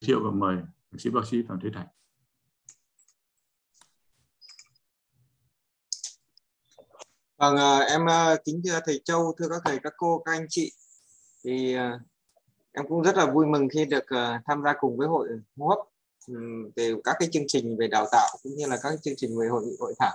thiệu và mời bác sĩ Phạm Thế Thành. Vâng, em kính thưa thầy Châu, thưa các thầy, các cô, các anh chị. Thì em cũng rất là vui mừng khi được tham gia cùng với hội hô hấp về các cái chương trình về đào tạo cũng như là các chương trình về hội thảo.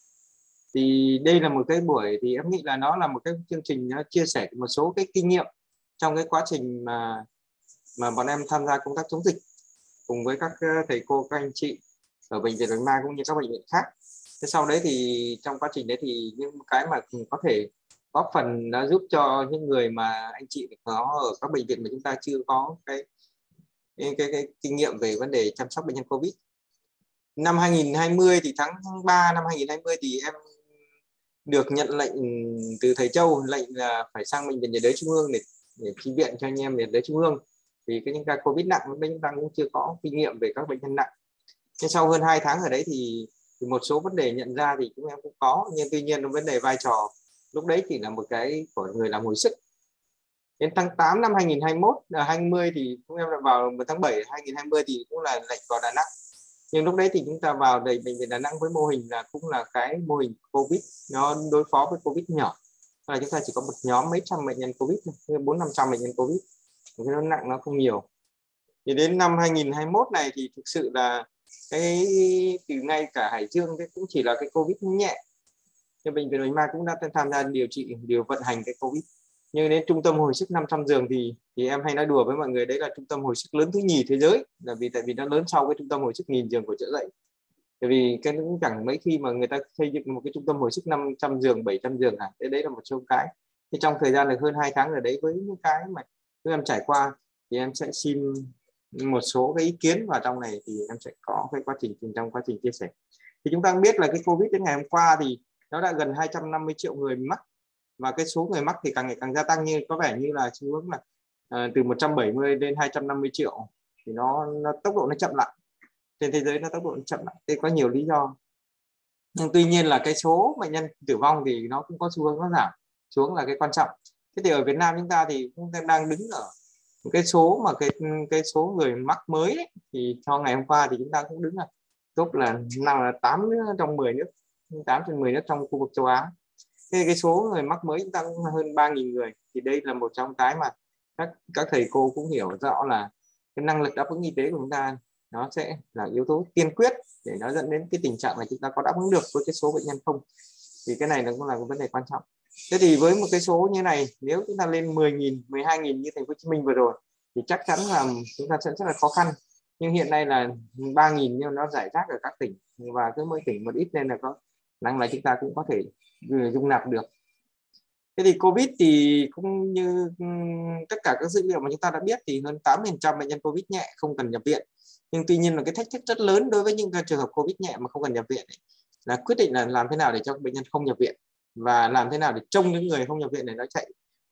Thì đây là một cái buổi thì em nghĩ là nó là một cái chương trình nó chia sẻ một số cái kinh nghiệm trong cái quá trình mà bọn em tham gia công tác chống dịch cùng với các thầy cô, các anh chị ở bệnh viện Bạch Mai cũng như các bệnh viện khác. Thế sau đấy thì trong quá trình đấy thì những cái mà có thể góp phần đã giúp cho những người mà anh chị có ở các bệnh viện mà chúng ta chưa có cái kinh nghiệm về vấn đề chăm sóc bệnh nhân COVID. Năm 2020 thì tháng 3 năm 2020 thì em được nhận lệnh từ thầy Châu, lệnh là phải sang bệnh viện nhiệt đới trung ương để chi viện cho anh em nhiệt đới trung ương. Vì cái những ca COVID nặng lúc đấy chúng ta cũng chưa có kinh nghiệm về các bệnh nhân nặng. Thế sau hơn 2 tháng ở đấy thì một số vấn đề nhận ra thì chúng em cũng có, nhưng tuy nhiên vấn đề vai trò lúc đấy chỉ là một cái của người làm hồi sức. Đến tháng 8 năm 2020 thì chúng em đã vào tháng 7 2020 thì cũng là lệnh vào Đà Nẵng. Nhưng lúc đấy thì chúng ta vào bệnh viện Đà Nẵng với mô hình là cũng là cái mô hình COVID, nó đối phó với COVID nhỏ. Là chúng ta chỉ có một nhóm mấy trăm bệnh nhân COVID, 400-500 bệnh nhân COVID. Cái nó nặng nó không nhiều. Thì đến năm 2021 này thì thực sự là cái từ ngay cả Hải Dương cũng chỉ là cái COVID nhẹ. Thì bệnh viện Bạch Mai cũng đã tham gia điều vận hành cái COVID. Nhưng đến trung tâm hồi sức 500 giường thì em hay nói đùa với mọi người đấy là trung tâm hồi sức lớn thứ nhì thế giới, là tại vì nó lớn sau cái trung tâm hồi sức 1000 giường của Chợ Rẫy. Tại vì cái cũng chẳng mấy khi mà người ta xây dựng một cái trung tâm hồi sức 500 giường, 700 giường hả? Đấy là một số cái. Thì trong thời gian được hơn 2 tháng ở đấy với những cái mà chúng em trải qua thì em sẽ xin một số cái ý kiến vào trong này, thì em sẽ có cái trong quá trình chia sẻ. Thì chúng ta biết là cái COVID đến ngày hôm qua thì nó đã gần 250 triệu người mắc, và cái số người mắc thì càng ngày càng gia tăng, như có vẻ như là xu hướng là từ 170 đến 250 triệu thì nó tốc độ nó chậm lại. Trên thế giới nó tốc độ nó chậm lại, thế có nhiều lý do. Nhưng tuy nhiên là cái số bệnh nhân tử vong thì nó cũng có xu hướng nó giảm xuống là cái quan trọng. Thế thì ở Việt Nam chúng ta thì cũng đang đứng ở cái số mà cái số người mắc mới ấy, thì cho ngày hôm qua thì chúng ta cũng đứng là top là 8 trong 10 nước, 8 trên 10 nước trong khu vực châu Á. Thế cái số người mắc mới chúng ta cũng hơn 3.000 người. Thì đây là một trong cái mà các thầy cô cũng hiểu rõ là cái năng lực đáp ứng y tế của chúng ta nó sẽ là yếu tố tiên quyết để nó dẫn đến cái tình trạng là chúng ta có đáp ứng được với cái số bệnh nhân không. Thì cái này nó cũng là một vấn đề quan trọng. Thế thì với một cái số như này, nếu chúng ta lên 10.000, 12.000 như thành phố Hồ Chí Minh vừa rồi thì chắc chắn là chúng ta sẽ rất là khó khăn. Nhưng hiện nay là 3.000 nhưng nó rải rác ở các tỉnh, và cứ mỗi tỉnh một ít nên là có năng là chúng ta cũng có thể dung nạp được. Thế thì COVID thì cũng như tất cả các dữ liệu mà chúng ta đã biết thì hơn 80% bệnh nhân COVID nhẹ không cần nhập viện. Nhưng tuy nhiên là cái thách thức rất lớn đối với những trường hợp COVID nhẹ mà không cần nhập viện ấy, là quyết định là làm thế nào để cho bệnh nhân không nhập viện, và làm thế nào để trông những người không nhập viện này nó chạy,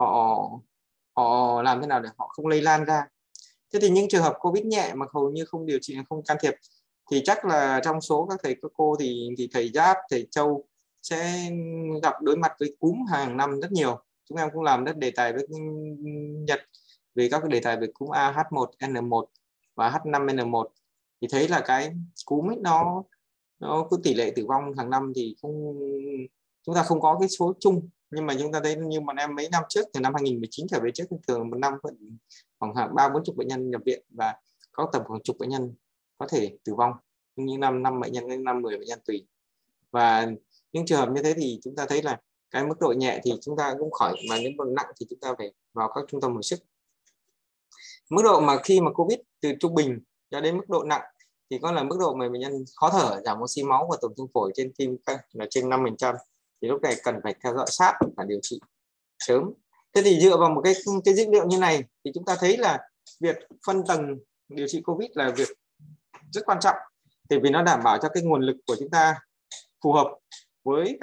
họ làm thế nào để họ không lây lan ra. Thế thì những trường hợp COVID nhẹ mà hầu như không điều trị, không can thiệp thì chắc là trong số các thầy các cô thì thầy Giáp, thầy Châu sẽ gặp đối mặt với cúm hàng năm rất nhiều. Chúng em cũng làm rất đề tài với Nhật về các đề tài về cúm A, H1N1 và H5N1, thì thấy là cái cúm ấy nó có tỷ lệ tử vong hàng năm thì chúng ta không có cái số chung, nhưng mà chúng ta thấy như bọn em mấy năm trước, từ năm 2019 trở về trước, thường một năm khoảng 30-40 bệnh nhân nhập viện và có tầm khoảng chục bệnh nhân có thể tử vong, như năm bệnh nhân đến 10 bệnh nhân tùy. Và những trường hợp như thế thì chúng ta thấy là cái mức độ nhẹ thì chúng ta cũng khỏi, mà những mức nặng thì chúng ta phải vào các trung tâm hồi sức. Mức độ mà khi mà COVID từ trung bình cho đến mức độ nặng thì có là mức độ mà bệnh nhân khó thở, giảm oxy máu và tổn thương phổi trên tim là trên 5%, thì lúc này cần phải theo dõi sát và điều trị sớm. Thế thì dựa vào một cái dữ liệu như này thì chúng ta thấy là việc phân tầng điều trị COVID là việc rất quan trọng, tại vì nó đảm bảo cho cái nguồn lực của chúng ta phù hợp với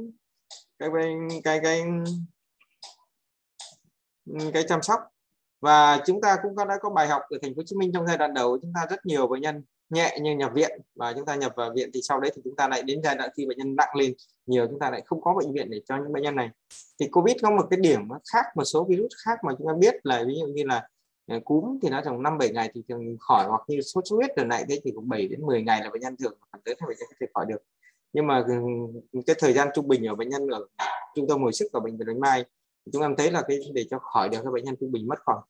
cái chăm sóc. Và chúng ta cũng đã có bài học ở thành phố Hồ Chí Minh trong giai đoạn đầu, chúng ta rất nhiều bệnh nhân nhẹ nhưng nhập viện, và chúng ta nhập vào viện thì sau đấy thì chúng ta lại đến giai đoạn khi bệnh nhân nặng lên nhiều, chúng ta lại không có bệnh viện để cho những bệnh nhân này. Thì COVID có một cái điểm khác một số virus khác mà chúng ta biết là ví dụ như là Cúm thì nó trong 5-7 ngày thì thường khỏi, hoặc như sốt xuất huyết lần này thế thì cũng 7 đến 10 ngày là bệnh nhân thường phần lớn bệnh nhân có thể khỏi được. Nhưng mà cái thời gian trung bình ở bệnh nhân ở trung tâm hồi sức ở bệnh viện Bạch Mai chúng em thấy là cái để cho khỏi được các bệnh nhân trung bình mất khoảng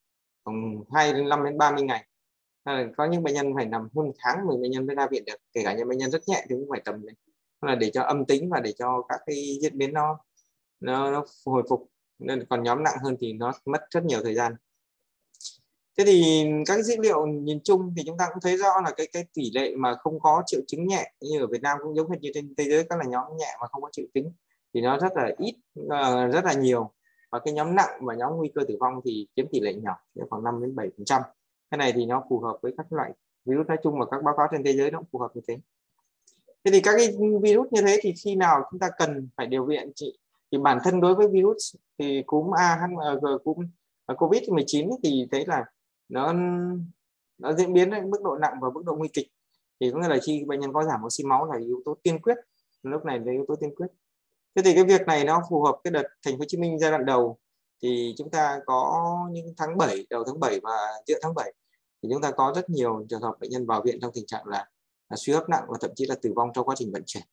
25 đến 30 ngày. Có những bệnh nhân phải nằm hơn 1 tháng bệnh nhân mới ra viện được, kể cả những bệnh nhân rất nhẹ thì cũng phải tầm đấy, là để cho âm tính và để cho các cái diễn biến nó hồi phục. Nên còn nhóm nặng hơn thì nó mất rất nhiều thời gian. Thế thì các dữ liệu nhìn chung thì chúng ta cũng thấy rõ là cái tỷ lệ mà không có triệu chứng nhẹ như ở Việt Nam cũng giống như trên thế giới, các là nhóm nhẹ mà không có triệu chứng thì nó rất là ít, rất là nhiều. Và cái nhóm nặng và nhóm nguy cơ tử vong thì chiếm tỷ lệ nhỏ, khoảng 5 đến 7%. Cái này thì nó phù hợp với các loại virus nói chung và các báo cáo trên thế giới nó cũng phù hợp như thế. Thế thì các cái virus như thế thì khi nào chúng ta cần phải điều viện trị? Thì bản thân đối với virus thì cúm cúm COVID-19 thì thấy là nó diễn biến đến mức độ nặng và mức độ nguy kịch, thì có nghĩa là khi bệnh nhân có giảm oxy máu là yếu tố tiên quyết, lúc này là yếu tố tiên quyết. Thế thì cái việc này nó phù hợp cái đợt Thành phố Hồ Chí Minh giai đoạn đầu thì chúng ta có những tháng 7, đầu tháng 7 và giữa tháng 7 thì chúng ta có rất nhiều trường hợp bệnh nhân vào viện trong tình trạng là suy hấp nặng và thậm chí là tử vong trong quá trình vận chuyển.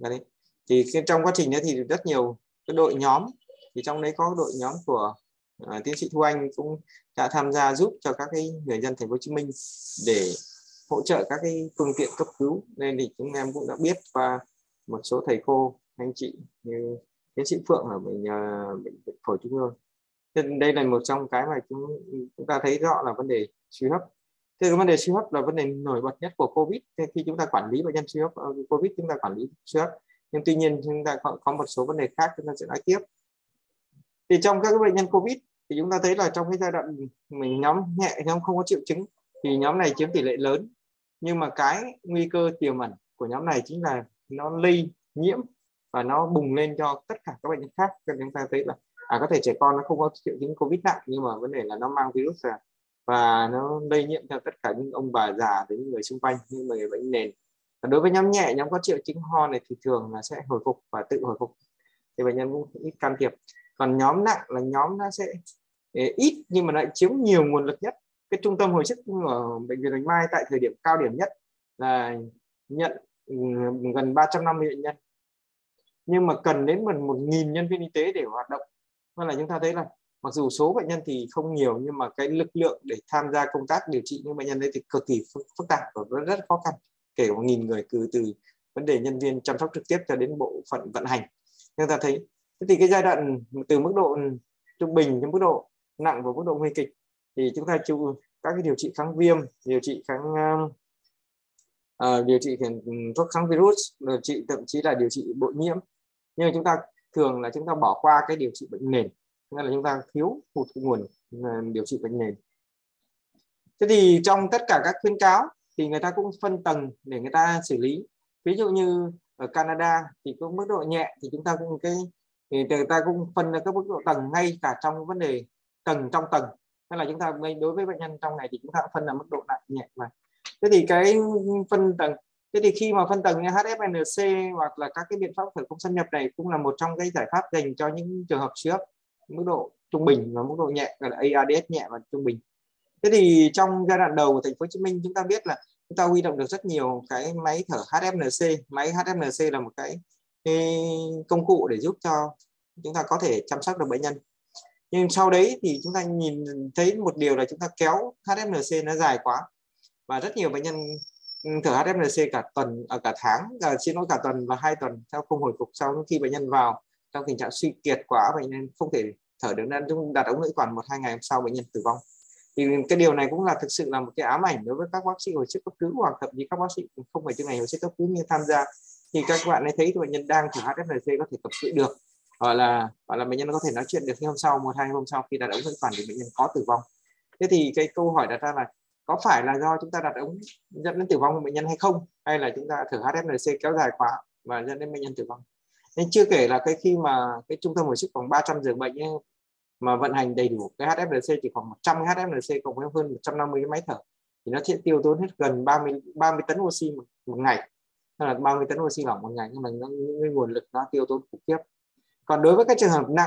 Thì trong quá trình đó thì rất nhiều cái đội nhóm, thì trong đấy có đội nhóm của tiến sĩ Thu Anh cũng đã tham gia giúp cho các cái người dân Thành phố Hồ Chí Minh để hỗ trợ các cái phương tiện cấp cứu. Nên thì chúng em cũng đã biết qua một số thầy cô anh chị như tiến sĩ Phượng ở bệnh viện Phổi Trung ương. Nên đây là một trong cái mà chúng ta thấy rõ là vấn đề suy hấp. Thế cái vấn đề suy hấp là vấn đề nổi bật nhất của COVID. Thế khi chúng ta quản lý bệnh nhân suy hấp COVID, chúng ta quản lý suy hấp. Nhưng tuy nhiên chúng ta có một số vấn đề khác chúng ta sẽ nói tiếp. Thì trong các bệnh nhân COVID thì chúng ta thấy là trong cái giai đoạn mình nhóm nhẹ, nhóm không có triệu chứng thì nhóm này chiếm tỷ lệ lớn. Nhưng mà cái nguy cơ tiềm ẩn của nhóm này chính là nó lây nhiễm và nó bùng lên cho tất cả các bệnh nhân khác. Cho nên chúng ta thấy là có thể trẻ con nó không có triệu chứng COVID nặng, nhưng mà vấn đề là nó mang virus ra và nó lây nhiễm cho tất cả những ông bà già đến những người xung quanh, những người bệnh nền. Và đối với nhóm nhẹ, nhóm có triệu chứng ho này thì thường là sẽ hồi phục và tự hồi phục, thì bệnh nhân cũng ít can thiệp. Còn nhóm nặng là nhóm nó sẽ ít nhưng mà lại chiếm nhiều nguồn lực nhất. Cái trung tâm hồi sức ở bệnh viện Bạch Mai tại thời điểm cao điểm nhất là nhận gần 350 bệnh nhân, nhưng mà cần đến 1.000 nhân viên y tế để hoạt động. Nên là chúng ta thấy là mặc dù số bệnh nhân thì không nhiều, nhưng mà cái lực lượng để tham gia công tác điều trị những bệnh nhân đấy thì cực kỳ phức tạp và rất khó khăn, kể cả 1.000 người, từ vấn đề nhân viên chăm sóc trực tiếp cho đến bộ phận vận hành. Chúng ta thấy thì cái giai đoạn từ mức độ trung bình đến mức độ nặng và mức độ nguy kịch thì chúng ta chịu các cái điều trị kháng viêm, điều trị thuốc kháng virus, điều trị thậm chí là điều trị bội nhiễm. Nhưng mà chúng ta thường là chúng ta bỏ qua cái điều trị bệnh nền, nên là chúng ta thiếu hụt cái nguồn điều trị bệnh nền. Thế thì trong tất cả các khuyến cáo thì người ta cũng phân tầng để người ta xử lý. Ví dụ như ở Canada thì có mức độ nhẹ thì chúng ta cũng người ta cũng phân ra các mức độ tầng ngay cả trong vấn đề tầng trong tầng. Nên là chúng ta đối với bệnh nhân trong này thì chúng ta cũng phân là mức độ nặng nhẹ mà. Thế thì cái phân tầng, thế thì khi mà phân tầng như HFNC hoặc là các cái biện pháp thở không xâm nhập này cũng là một trong cái giải pháp dành cho những trường hợp suy hấp mức độ trung bình và mức độ nhẹ, gọi là ARDS nhẹ và trung bình. Thế thì trong giai đoạn đầu của Thành phố Hồ Chí Minh chúng ta biết là chúng ta huy động được rất nhiều cái máy thở HFNC. Máy HFNC là một cái công cụ để giúp cho chúng ta có thể chăm sóc được bệnh nhân. Nhưng sau đấy thì chúng ta nhìn thấy một điều là chúng ta kéo HFNC nó dài quá và rất nhiều bệnh nhân thở HFNC cả tuần, cả tháng, cả tuần và 2 tuần sau không hồi phục. Sau khi bệnh nhân vào trong tình trạng suy kiệt quá, bệnh nhân không thể thở được nên chúng đặt ống nội quản 1-2 ngày sau bệnh nhân tử vong. Thì cái điều này cũng là thực sự là một cái ám ảnh đối với các bác sĩ hồi sức cấp cứu hoặc thậm chí các bác sĩ không phải chuyên ngành hồi sức cấp cứu như tham gia. Thì các bạn ấy thấy bệnh nhân đang thở HFNC có thể tập sự được, hoặc là bệnh nhân có thể nói chuyện được, nhưng hôm sau 1-2 hôm sau khi đặt ống nội quản thì bệnh nhân có tử vong. Thế thì cái câu hỏi đặt ra là có phải là do chúng ta đặt ống dẫn đến tử vong của bệnh nhân hay không, hay là chúng ta thở HFNC kéo dài quá và dẫn đến bệnh nhân tử vong. Nên chưa kể là khi mà cái trung tâm hồi sức khoảng 300 giường bệnh ấy, mà vận hành đầy đủ cái HFNC chỉ khoảng 100 HFNC cộng với hơn 150 cái máy thở thì nó sẽ tiêu tốn hết gần 30 tấn oxy một ngày, hay là 30 tấn oxy lỏng một ngày, nhưng mà những nguồn lực nó tiêu tốn khủng khiếp. Còn đối với các trường hợp nặng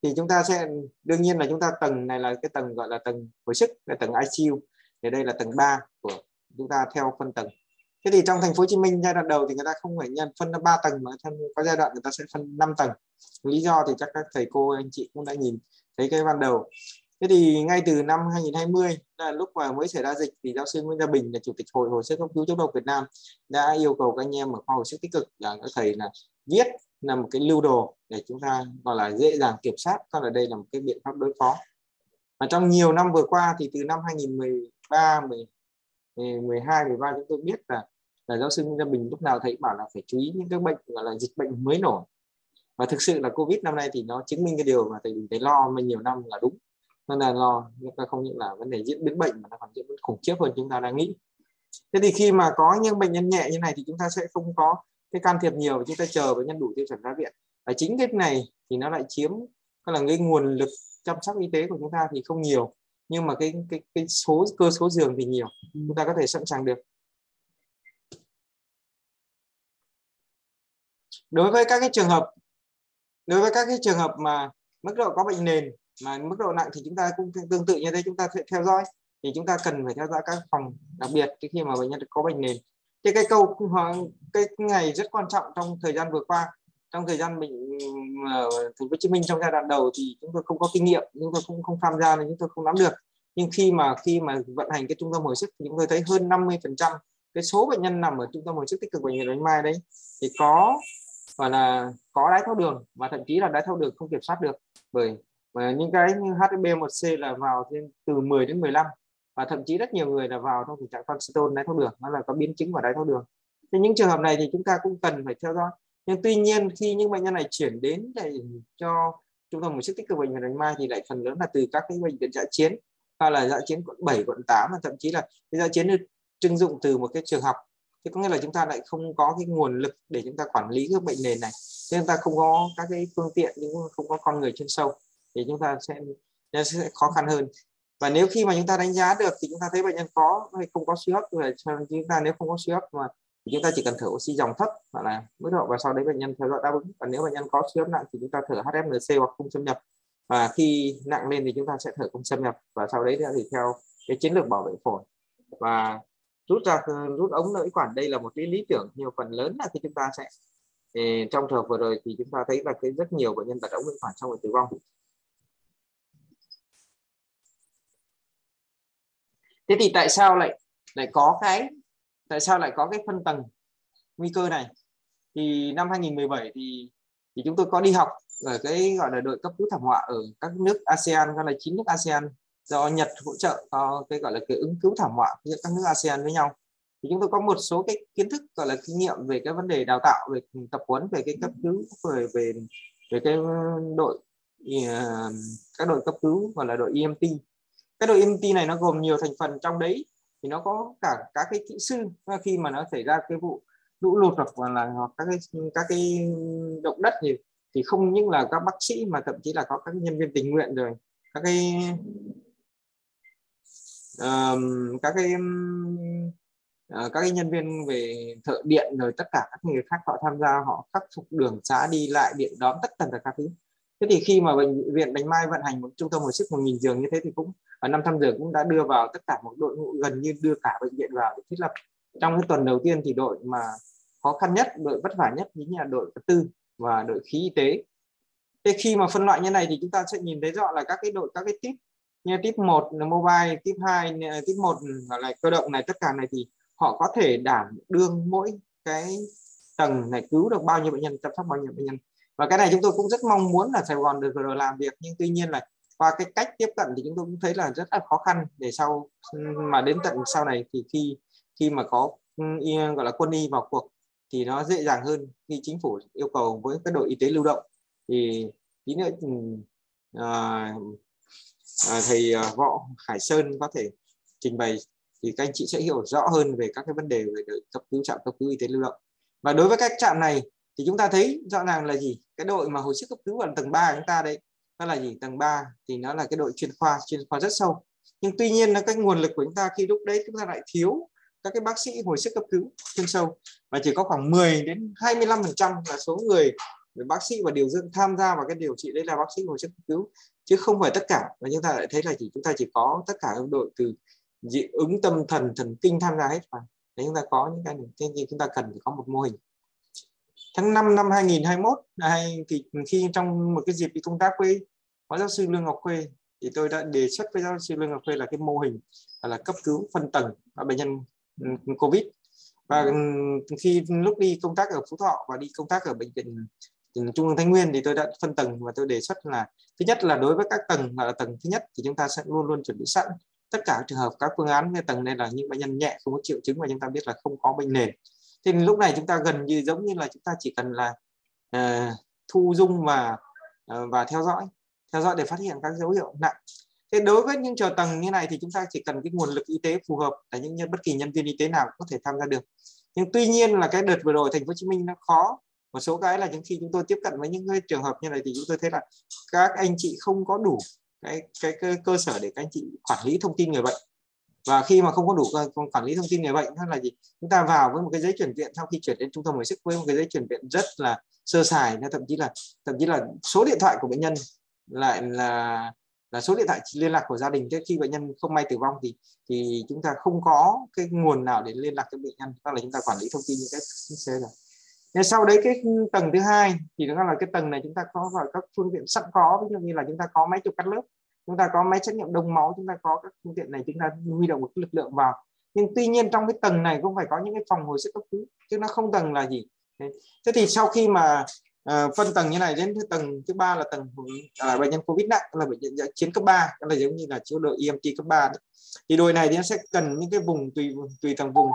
thì chúng ta sẽ đương nhiên là chúng ta tầng này là cái tầng gọi là tầng hồi sức, là tầng ICU, thì đây là tầng 3 của chúng ta theo phân tầng. Thế thì trong thành phố Hồ Chí Minh giai đoạn đầu thì người ta không phải nhân phân ra 3 tầng mà có giai đoạn người ta sẽ phân 5 tầng. Lý do thì chắc các thầy cô anh chị cũng đã nhìn thấy cái ban đầu. Thế thì ngay từ năm 2020 là lúc mà mới xảy ra dịch thì giáo sư Nguyễn Gia Bình là chủ tịch Hội hồi sức cấp cứu chống độc Việt Nam đã yêu cầu các anh em ở khoa hồi sức tích cực là các thầy là viết là một cái lưu đồ để chúng ta gọi là dễ dàng kiểm soát, coi là đây là một cái biện pháp đối phó. Và trong nhiều năm vừa qua thì từ năm 2013, 12, 13 chúng tôi biết là giáo sư Nguyễn Gia Bình lúc nào thấy bảo là phải chú ý những cái bệnh gọi là dịch bệnh mới nổi. Và thực sự là Covid năm nay thì nó chứng minh cái điều mà thầy Bình thấy lo mà nhiều năm là đúng. Nên là lo, nhưng mà không những là vấn đề diễn biến bệnh mà nó còn diễn biến khủng khiếp hơn chúng ta đang nghĩ. Thế thì khi mà có những bệnh nhân nhẹ như này thì chúng ta sẽ không có cái can thiệp nhiều, và chúng ta chờ bệnh nhân đủ tiêu chuẩn ra viện. Và chính cái này thì nó lại chiếm là cái nguồn lực chăm sóc y tế của chúng ta thì không nhiều, nhưng mà cái cơ số giường thì nhiều, chúng ta có thể sẵn sàng được. Đối với các cái trường hợp mà mức độ có bệnh nền mà mức độ nặng thì chúng ta cũng tương tự như thế, chúng ta sẽ theo dõi, thì chúng ta cần phải theo dõi các phòng, đặc biệt khi mà bệnh nhân có bệnh nền. Thì cái ngày rất quan trọng trong thời gian vừa qua, trong thời gian bệnh ở thành phố Hồ Chí Minh trong giai đoạn đầu thì chúng tôi không có kinh nghiệm, chúng tôi cũng không tham gia nên chúng tôi không nắm được. Nhưng khi mà vận hành cái trung tâm hồi sức thì chúng tôi thấy hơn 50% cái số bệnh nhân nằm ở trung tâm hồi sức tích cực bệnh viện Bạch Mai đấy thì có đái tháo đường, và thậm chí là đái tháo đường không kiểm soát được, bởi những cái như HbA1c là vào từ 10 đến 15, và thậm chí rất nhiều người là vào trong tình trạng calcitol đái tháo đường, nó là có biến chứng của đái tháo đường. Thì những trường hợp này thì chúng ta cũng cần phải theo dõi. Nhưng tuy nhiên khi những bệnh nhân này chuyển đến để cho trung tâm hồi sức tích cực bệnh viện Bạch Mai thì lại phần lớn là từ các cái bệnh viện dã chiến, hay là dã chiến quận 7, quận 8, và thậm chí là cái dã chiến được trưng dụng từ một cái trường học. Thì có nghĩa là chúng ta lại không có cái nguồn lực để chúng ta quản lý cái bệnh nền này, nên chúng ta không có các cái phương tiện, nhưng không có con người chuyên sâu thì chúng ta sẽ khó khăn hơn. Và nếu khi mà chúng ta đánh giá được thì chúng ta thấy bệnh nhân có hay không có suy hấp, thì chúng ta nếu không có suy hấp mà thì chúng ta chỉ cần thở oxy dòng thấp hoặc là mức độ, và sau đấy bệnh nhân theo dõi đáp ứng. Và nếu bệnh nhân có suy hấp nặng thì chúng ta thở HFNC hoặc không xâm nhập, và khi nặng lên thì chúng ta sẽ thở không xâm nhập, và sau đấy thì theo cái chiến lược bảo vệ phổi và rút ống nội quản. Đây là một cái lý tưởng, nhiều phần lớn là khi chúng ta sẽ trong trường hợp vừa rồi thì chúng ta thấy là rất nhiều bệnh nhân đặt ống nội quản xong rồi tử vong. Thế thì tại sao lại có cái phân tầng nguy cơ này? Thì năm 2017 thì chúng tôi có đi học ở cái gọi là đội cấp cứu thảm họa ở các nước ASEAN, đó là 9 nước ASEAN do Nhật hỗ trợ có cái gọi là cái ứng cứu thảm họa giữa các nước ASEAN với nhau. Thì chúng tôi có một số cái kiến thức gọi là kinh nghiệm về cái vấn đề đào tạo, về tập huấn về cái cấp cứu, về cái đội các đội cấp cứu gọi là đội EMT. Cái đội EMT này nó gồm nhiều thành phần, trong đấy thì nó có cả các cái kỹ sư khi mà nó xảy ra cái vụ lũ lụt hoặc là các cái động đất thì không những là các bác sĩ mà thậm chí là có các nhân viên tình nguyện, rồi các cái nhân viên về thợ điện, rồi tất cả các người khác họ tham gia, họ khắc phục đường xá đi lại, điện đóm, tất cả các thứ. Thế thì khi mà bệnh viện Bạch Mai vận hành một trung tâm hồi sức 1.000 giường như thế thì cũng ở 500 giường cũng đã đưa vào tất cả một đội ngũ, gần như đưa cả bệnh viện vào để thiết lập. Trong cái tuần đầu tiên thì đội mà khó khăn nhất, đội vất vả nhất chính là đội vật tư và đội khí y tế. Thế khi mà phân loại như này thì chúng ta sẽ nhìn thấy rõ là các cái tip như tip 1 là mobile, tip 2 tip 1 là cơ động này, tất cả này thì họ có thể đảm đương mỗi cái tầng này cứu được bao nhiêu bệnh nhân, chăm sóc bao nhiêu bệnh nhân. Và cái này chúng tôi cũng rất mong muốn là Sài Gòn được rồi làm việc, nhưng tuy nhiên là qua cái cách tiếp cận thì chúng tôi cũng thấy là rất là khó khăn, để sau mà đến tận sau này thì khi mà có gọi là quân y vào cuộc thì nó dễ dàng hơn. Khi chính phủ yêu cầu với các đội y tế lưu động thì tí nữa thầy Võ Hải Sơn có thể trình bày thì các anh chị sẽ hiểu rõ hơn về các cái vấn đề về cấp cứu, trạm cấp cứu y tế lưu động. Và đối với các trạm này thì chúng ta thấy rõ ràng là gì? Cái đội mà hồi sức cấp cứu ở tầng 3 chúng ta đấy, nó là gì? Tầng 3 thì nó là cái đội chuyên khoa rất sâu. Nhưng tuy nhiên là cái nguồn lực của chúng ta khi lúc đấy chúng ta lại thiếu các cái bác sĩ hồi sức cấp cứu chuyên sâu, và chỉ có khoảng 10 đến 25% là số người bác sĩ và điều dưỡng tham gia vào cái điều trị đấy là bác sĩ hồi sức cấp cứu, chứ không phải tất cả. Và chúng ta lại thấy là chúng ta chỉ có tất cả các đội từ dị ứng tâm thần, thần kinh tham gia hết. Và để chúng ta có những cái này, chúng ta cần phải có một mô hình. Tháng 5 năm 2021 thì khi trong một cái dịp đi công tác với phó giáo sư Lương Ngọc Khuê, thì tôi đã đề xuất với giáo sư Lương Ngọc Khuê là cái mô hình là cấp cứu phân tầng bệnh nhân COVID. Và khi lúc đi công tác ở Phú Thọ và đi công tác ở bệnh viện Trung ương Thái Nguyên thì tôi đã phân tầng, và tôi đề xuất là thứ nhất là đối với các tầng là tầng thứ nhất thì chúng ta sẽ luôn luôn chuẩn bị sẵn tất cả trường hợp các phương án. Cái tầng này là những bệnh nhân nhẹ không có triệu chứng và chúng ta biết là không có bệnh nền. Thì lúc này chúng ta gần như giống như là chúng ta chỉ cần là thu dung và theo dõi để phát hiện các dấu hiệu nặng. Thế đối với những chờ tầng như này thì chúng ta chỉ cần cái nguồn lực y tế phù hợp, là những bất kỳ nhân viên y tế nào có thể tham gia được. Nhưng tuy nhiên là cái đợt vừa rồi Thành phố Hồ Chí Minh nó khó. Một số cái là khi chúng tôi tiếp cận với những cái trường hợp như này thì chúng tôi thấy là các anh chị không có đủ cái cơ sở để các anh chị quản lý thông tin người bệnh. Và khi mà không có đủ quản lý thông tin người bệnh là gì? Chúng ta vào với một cái giấy chuyển viện, sau khi chuyển đến trung tâm hồi sức với một cái giấy chuyển viện rất là sơ sài, thậm chí là số điện thoại của bệnh nhân lại là số điện thoại liên lạc của gia đình. Thế khi bệnh nhân không may tử vong thì chúng ta không có cái nguồn nào để liên lạc với bệnh nhân, đó là chúng ta quản lý thông tin như cách xe rồi. Nên sau đấy cái tầng thứ hai thì đó là cái tầng này chúng ta có vào các phương tiện sẵn có, ví dụ như là chúng ta có máy chụp cắt lớp, chúng ta có máy xét nghiệm đông máu, chúng ta có các phương tiện này, chúng ta huy động một lực lượng vào. Nhưng tuy nhiên trong cái tầng này cũng phải có những cái phòng hồi sức cấp cứu, chứ nó không tầng là gì. Thế thì sau khi mà phân tầng như này đến tầng thứ ba là tầng bệnh nhân COVID nặng, là bệnh nhân dã chiến cấp 3, là giống như là chế độ EMT cấp 3 đấy. Thì đội này thì nó sẽ cần những cái vùng tùy tầng vùng.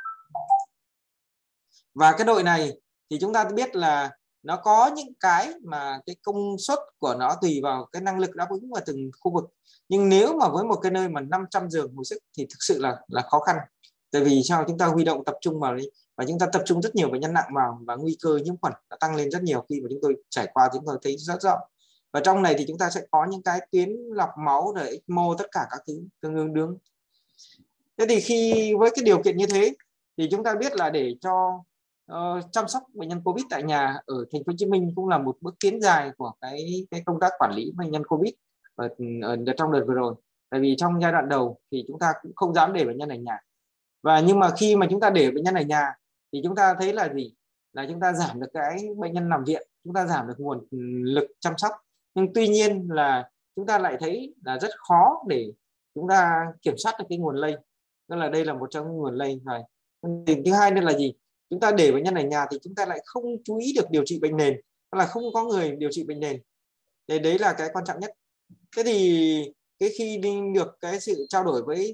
Và cái đội này thì chúng ta biết là nó có những cái mà cái công suất của nó tùy vào cái năng lực đáp ứng vào từng khu vực. Nhưng nếu mà với một cái nơi mà 500 giường hồi sức thì thực sự là khó khăn. Tại vì sao? Chúng ta huy động tập trung vào đấy và chúng ta tập trung rất nhiều bệnh nhân nặng vào, và nguy cơ nhiễm khuẩn đã tăng lên rất nhiều. Khi mà chúng tôi trải qua chúng tôi thấy rất rõ. Và trong này thì chúng ta sẽ có những cái tuyến lọc máu rồi ECMO, tất cả các thứ tương đương. Thế thì khi với cái điều kiện như thế thì chúng ta biết là để cho chăm sóc bệnh nhân COVID tại nhà ở Thành phố Hồ Chí Minh cũng là một bước tiến dài của cái công tác quản lý bệnh nhân COVID ở trong đợt vừa rồi. Tại vì trong giai đoạn đầu thì chúng ta cũng không dám để bệnh nhân ở nhà. Và nhưng mà khi mà chúng ta để bệnh nhân ở nhà thì chúng ta thấy là gì? Là chúng ta giảm được cái bệnh nhân nằm viện, chúng ta giảm được nguồn lực chăm sóc. Nhưng tuy nhiên là chúng ta lại thấy là rất khó để chúng ta kiểm soát được cái nguồn lây. Nên là đây là một trong những nguồn lây này. Thứ hai nữa là gì? Chúng ta để bệnh nhân ở nhà thì chúng ta lại không chú ý được điều trị bệnh nền, tức là không có người điều trị bệnh nền. Đấy là cái quan trọng nhất. Thế thì khi được cái sự trao đổi với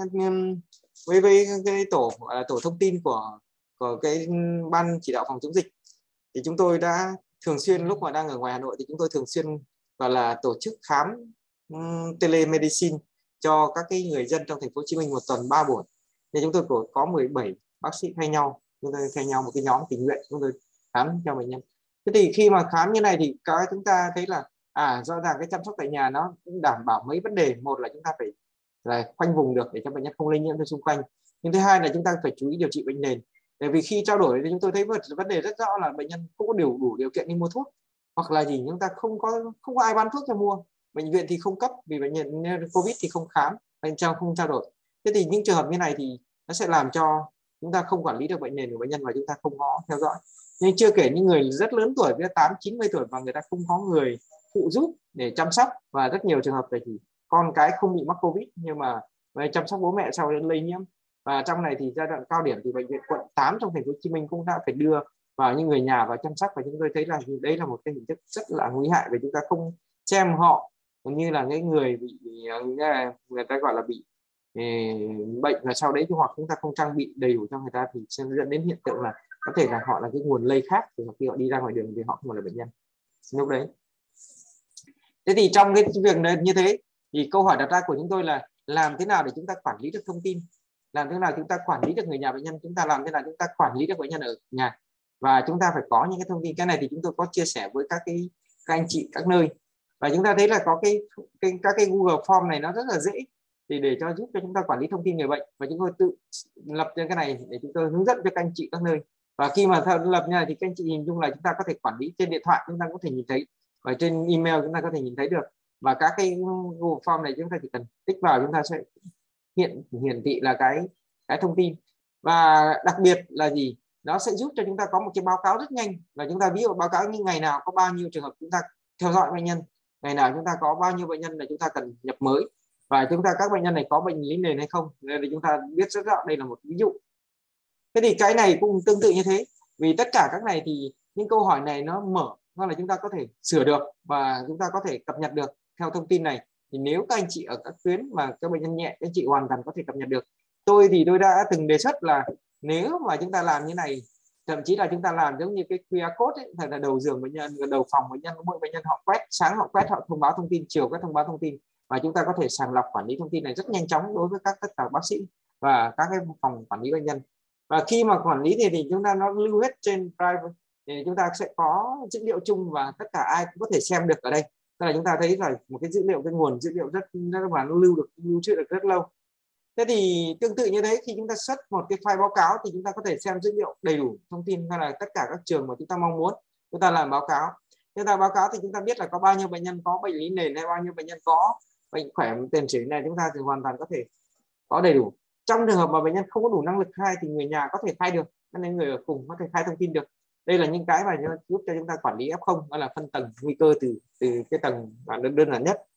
cái tổ thông tin của cái ban chỉ đạo phòng chống dịch thì chúng tôi đã thường xuyên, lúc mà đang ở ngoài Hà Nội thì chúng tôi thường xuyên gọi là tổ chức khám telemedicine cho các cái người dân trong Thành phố Hồ Chí Minh một tuần 3 buổi. Nên chúng tôi có 17 bác sĩ thay nhau, chúng tôi thay nhau một cái nhóm tình nguyện, chúng tôi khám cho bệnh nhân. Thế thì khi mà khám như này thì chúng ta thấy là rõ ràng cái chăm sóc tại nhà nó cũng đảm bảo mấy vấn đề. Một là chúng ta phải là khoanh vùng được để cho bệnh nhân không lây nhiễm ra xung quanh. Nhưng thứ hai là chúng ta phải chú ý điều trị bệnh nền. Bởi vì khi trao đổi thì chúng tôi thấy vấn đề rất rõ là bệnh nhân không có đủ điều kiện đi mua thuốc, hoặc là gì chúng ta không có ai bán thuốc cho mua. Bệnh viện thì không cấp vì bệnh nhân COVID thì không khám, bên trong không trao đổi. Thế thì những trường hợp như này thì nó sẽ làm cho chúng ta không quản lý được bệnh nền của bệnh nhân và chúng ta không có theo dõi. Nhưng chưa kể những người rất lớn tuổi, với 80-90 tuổi và người ta không có người phụ giúp để chăm sóc, và rất nhiều trường hợp này thì con cái không bị mắc COVID nhưng mà chăm sóc bố mẹ sau đến lây nhiễm. Và trong này thì giai đoạn cao điểm thì bệnh viện quận 8 trong Thành phố Hồ Chí Minh cũng đã phải đưa vào những người nhà và chăm sóc, và chúng tôi thấy là đấy là một cái hình thức rất là nguy hại vì chúng ta không xem họ như là cái người bị người ta gọi là bị bệnh, và sau đấy hoặc chúng ta không trang bị đầy đủ cho người ta thì sẽ dẫn đến hiện tượng là có thể là họ là cái nguồn lây khác, thì khi họ đi ra ngoài đường thì họ không phải là bệnh nhân lúc đấy. Thế thì trong cái việc này như thế thì câu hỏi đặt ra của chúng tôi là làm thế nào để chúng ta quản lý được thông tin, làm thế nào chúng ta quản lý được người nhà bệnh nhân, chúng ta làm thế nào chúng ta quản lý được bệnh nhân ở nhà, và chúng ta phải có những cái thông tin. Cái này thì chúng tôi có chia sẻ với các anh chị các nơi, và chúng ta thấy là có các cái Google Form này nó rất là dễ thì để giúp cho chúng ta quản lý thông tin người bệnh, và chúng tôi tự lập ra cái này để chúng tôi hướng dẫn cho các anh chị các nơi. Và khi mà lập như này thì các anh chị hình dung là chúng ta có thể quản lý trên điện thoại, chúng ta có thể nhìn thấy, và trên email chúng ta có thể nhìn thấy được. Và các cái Google Form này chúng ta chỉ cần tích vào, chúng ta sẽ hiển thị là cái thông tin. Và đặc biệt là gì, nó sẽ giúp cho chúng ta có một cái báo cáo rất nhanh. Và chúng ta ví dụ báo cáo như ngày nào có bao nhiêu trường hợp chúng ta theo dõi bệnh nhân, ngày nào chúng ta có bao nhiêu bệnh nhân là chúng ta cần nhập mới, và chúng ta các bệnh nhân này có bệnh lý nền hay không, nên là chúng ta biết rất rõ. Đây là một ví dụ. Thế thì cái này cũng tương tự như thế, vì tất cả các này thì những câu hỏi này nó mở, hoặc là chúng ta có thể sửa được và chúng ta có thể cập nhật được theo thông tin này. Thì nếu các anh chị ở các tuyến mà các bệnh nhân nhẹ, các anh chị hoàn toàn có thể cập nhật được. Tôi đã từng đề xuất là nếu mà chúng ta làm như này, thậm chí là chúng ta làm giống như cái QR code ấy, thật là đầu giường bệnh nhân, đầu phòng bệnh nhân, mỗi bệnh nhân họ quét, sáng họ quét, họ thông báo thông tin, chiều các thông báo thông tin, và chúng ta có thể sàng lọc quản lý thông tin này rất nhanh chóng đối với tất cả bác sĩ và các cái phòng quản lý bệnh nhân. Và khi mà quản lý thì chúng ta nó lưu hết trên Drive, thì chúng ta sẽ có dữ liệu chung và tất cả ai cũng có thể xem được ở đây. Tức là chúng ta thấy là một cái dữ liệu, cái nguồn dữ liệu rất và nó lưu trữ được rất lâu. Thế thì tương tự như thế, khi chúng ta xuất một cái file báo cáo thì chúng ta có thể xem dữ liệu đầy đủ thông tin, hay là tất cả các trường mà chúng ta mong muốn chúng ta làm báo cáo. Chúng ta báo cáo thì chúng ta biết là có bao nhiêu bệnh nhân có bệnh lý nền hay bao nhiêu bệnh nhân có bệnh khỏe tiền sử này, chúng ta thì hoàn toàn có thể có đầy đủ. Trong trường hợp mà bệnh nhân không có đủ năng lực khai thì người nhà có thể khai được, nên người ở cùng có thể khai thông tin được. Đây là những cái mà giúp cho chúng ta quản lý F0, đó là phân tầng nguy cơ từ cái tầng đơn giản nhất.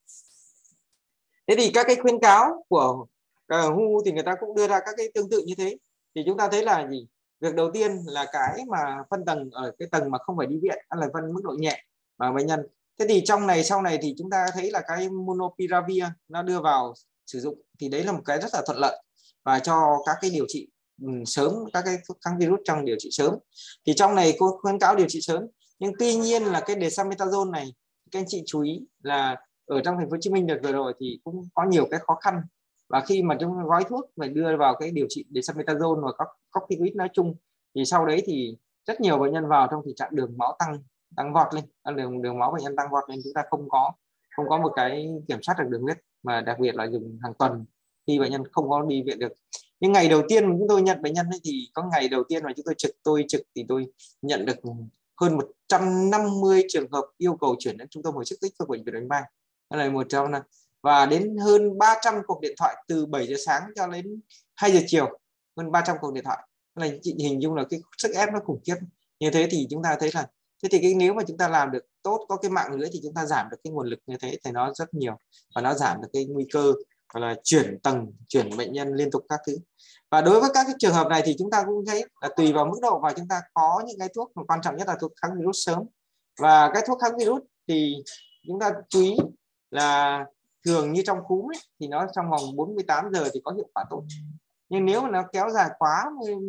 Thế thì các cái khuyến cáo của WHO thì người ta cũng đưa ra các cái tương tự như thế. Thì chúng ta thấy là gì? Việc đầu tiên là cái mà phân tầng ở cái tầng mà không phải đi viện, đó là phân mức độ nhẹ và bệnh nhân. Thế thì trong này sau này thì chúng ta thấy là cái Monopiravir nó đưa vào sử dụng, thì đấy là một cái rất là thuận lợi và cho các cái điều trị sớm, các cái thuốc kháng virus trong điều trị sớm. Thì trong này có khuyến cáo điều trị sớm, nhưng tuy nhiên là cái dexamethasone này các anh chị chú ý là ở trong thành phố Hồ Chí Minh được vừa rồi thì cũng có nhiều cái khó khăn, và khi mà trong gói thuốc phải đưa vào cái điều trị dexamethasone và corticoid nói chung, thì sau đấy thì rất nhiều bệnh nhân vào trong tình trạng đường máu tăng vọt lên, đường máu bệnh nhân tăng vọt lên, chúng ta không có một cái kiểm soát được đường huyết, mà đặc biệt là dùng hàng tuần khi bệnh nhân không có đi viện được. Nhưng ngày đầu tiên chúng tôi nhận bệnh nhân ấy, thì có ngày đầu tiên mà tôi trực thì tôi nhận được hơn 150 trường hợp yêu cầu chuyển đến trung tâm hồi sức tích cực bệnh viện Bạch Mai. Đó là 100 này. Và đến hơn 300 cuộc điện thoại từ 7 giờ sáng cho đến 2 giờ chiều, hơn 300 cuộc điện thoại. Đó là chị hình dung là cái sức ép nó khủng khiếp. Như thế thì chúng ta thấy là thế thì nếu mà chúng ta làm được tốt, có cái mạng lưới, thì chúng ta giảm được cái nguồn lực như thế thì nó rất nhiều, và nó giảm được cái nguy cơ là chuyển tầng, chuyển bệnh nhân liên tục các thứ. Và đối với các cái trường hợp này thì chúng ta cũng thấy là tùy vào mức độ, và chúng ta có những cái thuốc, mà quan trọng nhất là thuốc kháng virus sớm. Và cái thuốc kháng virus thì chúng ta chú ý là thường như trong cúm ấy, thì nó trong vòng 48 giờ thì có hiệu quả tốt. Nhưng nếu mà nó kéo dài quá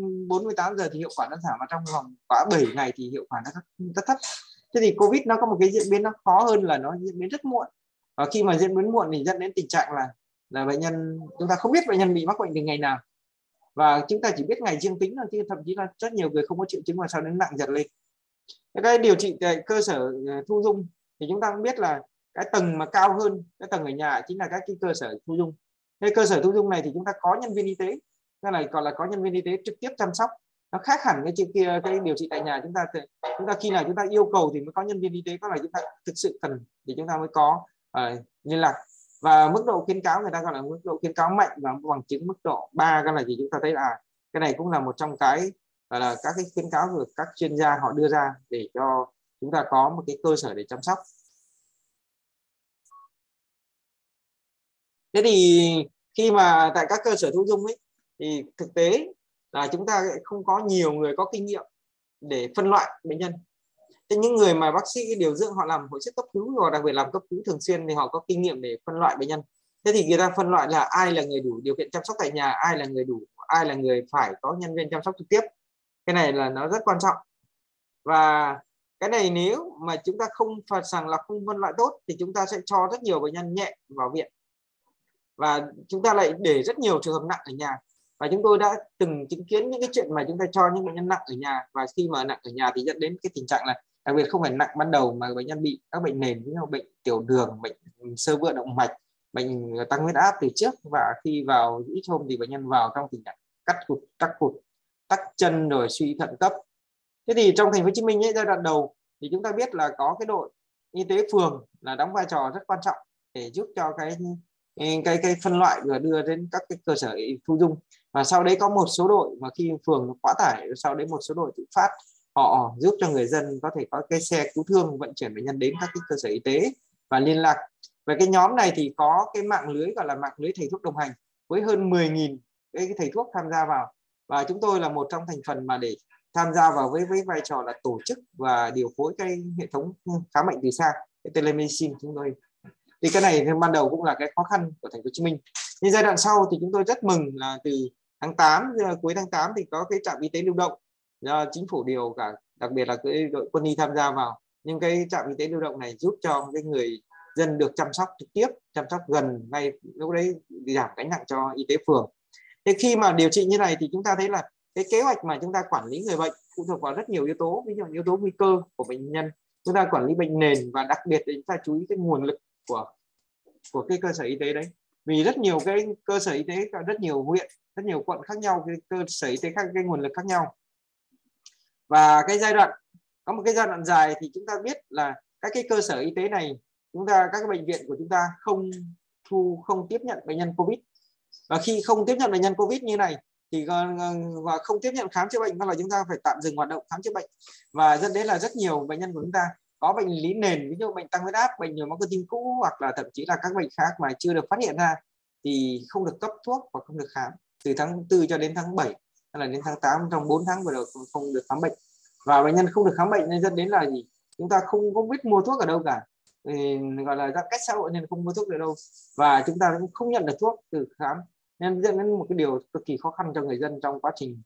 48 giờ thì hiệu quả nó giảm, vào trong vòng quá 7 ngày thì hiệu quả nó rất thấp. Thế thì Covid nó có một cái diễn biến nó khó hơn là nó diễn biến rất muộn. Và khi mà diễn biến muộn thì dẫn đến tình trạng là bệnh nhân, chúng ta không biết bệnh nhân bị mắc bệnh từ ngày nào, và chúng ta chỉ biết ngày dương tính thôi, chứ thậm chí là rất nhiều người không có triệu chứng và sau đến nặng dần lên. Cái điều trị tại cơ sở thu dung thì chúng ta cũng biết là cái tầng mà cao hơn cái tầng ở nhà chính là các cái cơ sở thu dung. Cái cơ sở thu dung này thì chúng ta có nhân viên y tế, cái này gọi là có nhân viên y tế trực tiếp chăm sóc. Nó khác hẳn cái kia, cái điều trị tại nhà chúng ta khi nào chúng ta yêu cầu thì mới có nhân viên y tế, có là chúng ta thực sự cần thì chúng ta mới có liên lạc. Và mức độ khuyến cáo người ta gọi là mức độ khuyến cáo mạnh và bằng chứng mức độ 3, cái là gì, chúng ta thấy là cái này cũng là một trong cái là các cái khuyến cáo của các chuyên gia họ đưa ra để cho chúng ta có một cái cơ sở để chăm sóc. Thế thì khi mà tại các cơ sở thu dung ấy thì thực tế là chúng ta không có nhiều người có kinh nghiệm để phân loại bệnh nhân. Thế những người mà bác sĩ điều dưỡng họ làm hồi sức cấp cứu, hoặc đặc biệt làm cấp cứu thường xuyên, thì họ có kinh nghiệm để phân loại bệnh nhân. Thế thì người ta phân loại là ai là người đủ điều kiện chăm sóc tại nhà, ai là người phải có nhân viên chăm sóc trực tiếp. Cái này là nó rất quan trọng. Và cái này nếu mà chúng ta không sàng lọc, không phân loại tốt thì chúng ta sẽ cho rất nhiều bệnh nhân nhẹ vào viện, và chúng ta lại để rất nhiều trường hợp nặng ở nhà. Và chúng tôi đã từng chứng kiến những cái chuyện mà chúng ta cho những bệnh nhân nặng ở nhà, và khi mà nặng ở nhà thì dẫn đến cái tình trạng là đặc biệt không phải nặng ban đầu mà bệnh nhân bị các bệnh nền, như bệnh tiểu đường, bệnh xơ vữa động mạch, bệnh tăng huyết áp từ trước, và khi vào ít hôm thì bệnh nhân vào trong tình trạng cắt cụt, tắc chân, rồi suy thận cấp, Thế thì trong thành phố Hồ Chí Minh ấy, giai đoạn đầu thì chúng ta biết là có cái đội y tế phường là đóng vai trò rất quan trọng để giúp cho cái phân loại và đưa đến các cái cơ sở thu dung. Và sau đấy có một số đội mà khi phường quá tải, sau đấy một số đội tự phát họ giúp cho người dân có thể có cái xe cứu thương vận chuyển bệnh nhân đến các cái cơ sở y tế và liên lạc. Về cái nhóm này thì có cái mạng lưới gọi là mạng lưới thầy thuốc đồng hành với hơn 10.000 cái thầy thuốc tham gia vào, và chúng tôi là một trong thành phần mà để tham gia vào với vai trò là tổ chức và điều phối cái hệ thống khám bệnh từ xa, cái telemedicine chúng tôi. Thì cái này thì ban đầu cũng là cái khó khăn của thành phố Hồ Chí Minh. Nhưng giai đoạn sau thì chúng tôi rất mừng là từ tháng 8, cuối tháng 8 thì có cái trạm y tế lưu động do chính phủ điều cả, đặc biệt là cái đội quân y tham gia vào. Nhưng cái trạm y tế lưu động này giúp cho cái người dân được chăm sóc trực tiếp, chăm sóc gần ngay lúc đấy, giảm gánh nặng cho y tế phường. Thế khi mà điều trị như này thì chúng ta thấy là cái kế hoạch mà chúng ta quản lý người bệnh phụ thuộc vào rất nhiều yếu tố, ví dụ yếu tố nguy cơ của bệnh nhân, chúng ta quản lý bệnh nền, và đặc biệt là chúng ta chú ý cái nguồn lực của cái cơ sở y tế đấy. Vì rất nhiều cái cơ sở y tế, rất nhiều huyện, rất nhiều quận khác nhau, cái cơ sở y tế khác, cái nguồn lực khác nhau. Và cái giai đoạn, có một cái giai đoạn dài thì chúng ta biết là các cái cơ sở y tế này, các cái bệnh viện của chúng ta không tiếp nhận bệnh nhân COVID. Và khi không tiếp nhận bệnh nhân COVID như này thì và không tiếp nhận khám chữa bệnh, đó là chúng ta phải tạm dừng hoạt động khám chữa bệnh, và dẫn đến là rất nhiều bệnh nhân của chúng ta có bệnh lý nền, ví dụ bệnh tăng huyết áp, bệnh nhồi máu cơ tim cũ, hoặc là thậm chí là các bệnh khác mà chưa được phát hiện ra thì không được cấp thuốc và không được khám từ tháng 4 cho đến tháng 7 hay là đến tháng 8, trong 4 tháng vừa rồi không được khám bệnh. Và bệnh nhân không được khám bệnh nên dẫn đến là gì? Chúng ta không biết mua thuốc ở đâu cả, gọi là giãn cách xã hội nên không mua thuốc ở đâu, và chúng ta cũng không nhận được thuốc từ khám, nên dẫn đến một cái điều cực kỳ khó khăn cho người dân trong quá trình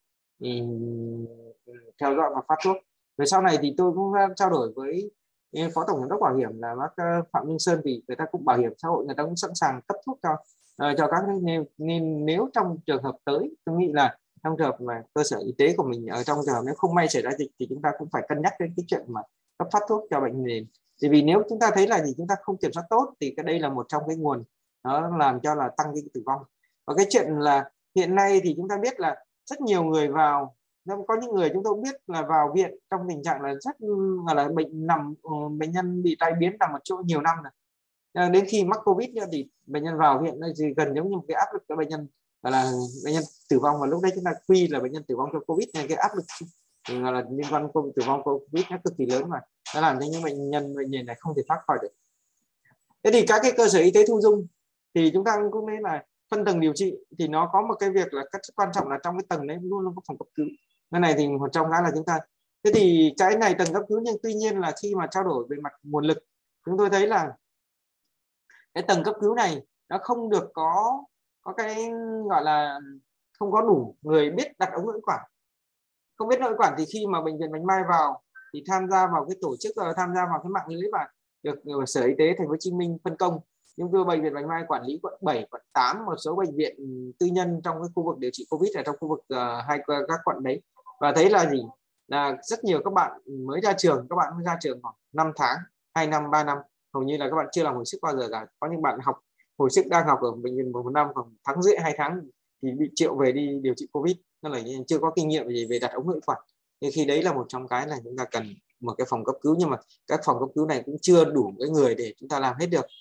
theo dõi và phát thuốc. Về sau này thì tôi cũng trao đổi với phó tổng giám đốc bảo hiểm là bác Phạm Minh Sơn, vì người ta cũng bảo hiểm xã hội, người ta cũng sẵn sàng cấp thuốc cho các, nên nếu trong trường hợp tới, tôi nghĩ là trong trường hợp mà cơ sở y tế của mình ở trong trường hợp nếu không may xảy ra dịch thì chúng ta cũng phải cân nhắc đến cái chuyện mà cấp phát thuốc cho bệnh nền. Vì nếu chúng ta thấy là chúng ta không kiểm soát tốt thì cái đây là một trong cái nguồn nó làm cho là tăng cái tử vong. Và cái chuyện là hiện nay thì chúng ta biết là rất nhiều người vào, có những người chúng tôi biết là vào viện trong tình trạng là rất là bệnh nhân bị tai biến nằm một chỗ nhiều năm rồi. Đến khi mắc Covid thì bệnh nhân vào viện thì gần giống như một cái áp lực cho bệnh nhân, là bệnh nhân tử vong, và lúc đấy chúng ta quy là bệnh nhân tử vong do Covid, nên cái áp lực là liên quan tử vong Covid nó cực kỳ lớn, mà nó làm cho những bệnh nền này không thể thoát khỏi được. Thế thì các cái cơ sở y tế thu dung thì chúng ta cũng thấy là phân tầng điều trị thì nó có một cái việc là rất quan trọng là trong cái tầng đấy luôn luôn có phòng cấp cứu. Cái này thì một trong cái là chúng ta, thế thì cái này tầng cấp cứu, nhưng tuy nhiên là khi mà trao đổi về mặt nguồn lực, chúng tôi thấy là cái tầng cấp cứu này nó không được có cái gọi là không có đủ người biết đặt ống nội quản. Không biết nội quản thì khi mà bệnh viện Bạch Mai vào thì tham gia vào cái tổ chức, tham gia vào cái mạng lưới và được Sở Y tế Thành phố Hồ Chí Minh phân công. Nhưng tôi bệnh viện Bạch Mai quản lý quận 7, quận 8, một số bệnh viện tư nhân trong cái khu vực điều trị Covid ở trong khu vực các quận đấy, và thấy là gì, là rất nhiều các bạn mới ra trường, các bạn mới ra trường khoảng 5 tháng, 2 năm, 3 năm, hầu như là các bạn chưa làm hồi sức bao giờ cả. Có những bạn học hồi sức đang học ở bệnh viện 1 năm khoảng tháng rưỡi, 2 tháng thì bị triệu về đi điều trị Covid, nó là chưa có kinh nghiệm gì về đặt ống nội quản. Nhưng khi đấy là một trong cái là chúng ta cần một cái phòng cấp cứu, nhưng mà các phòng cấp cứu này cũng chưa đủ cái người để chúng ta làm hết được.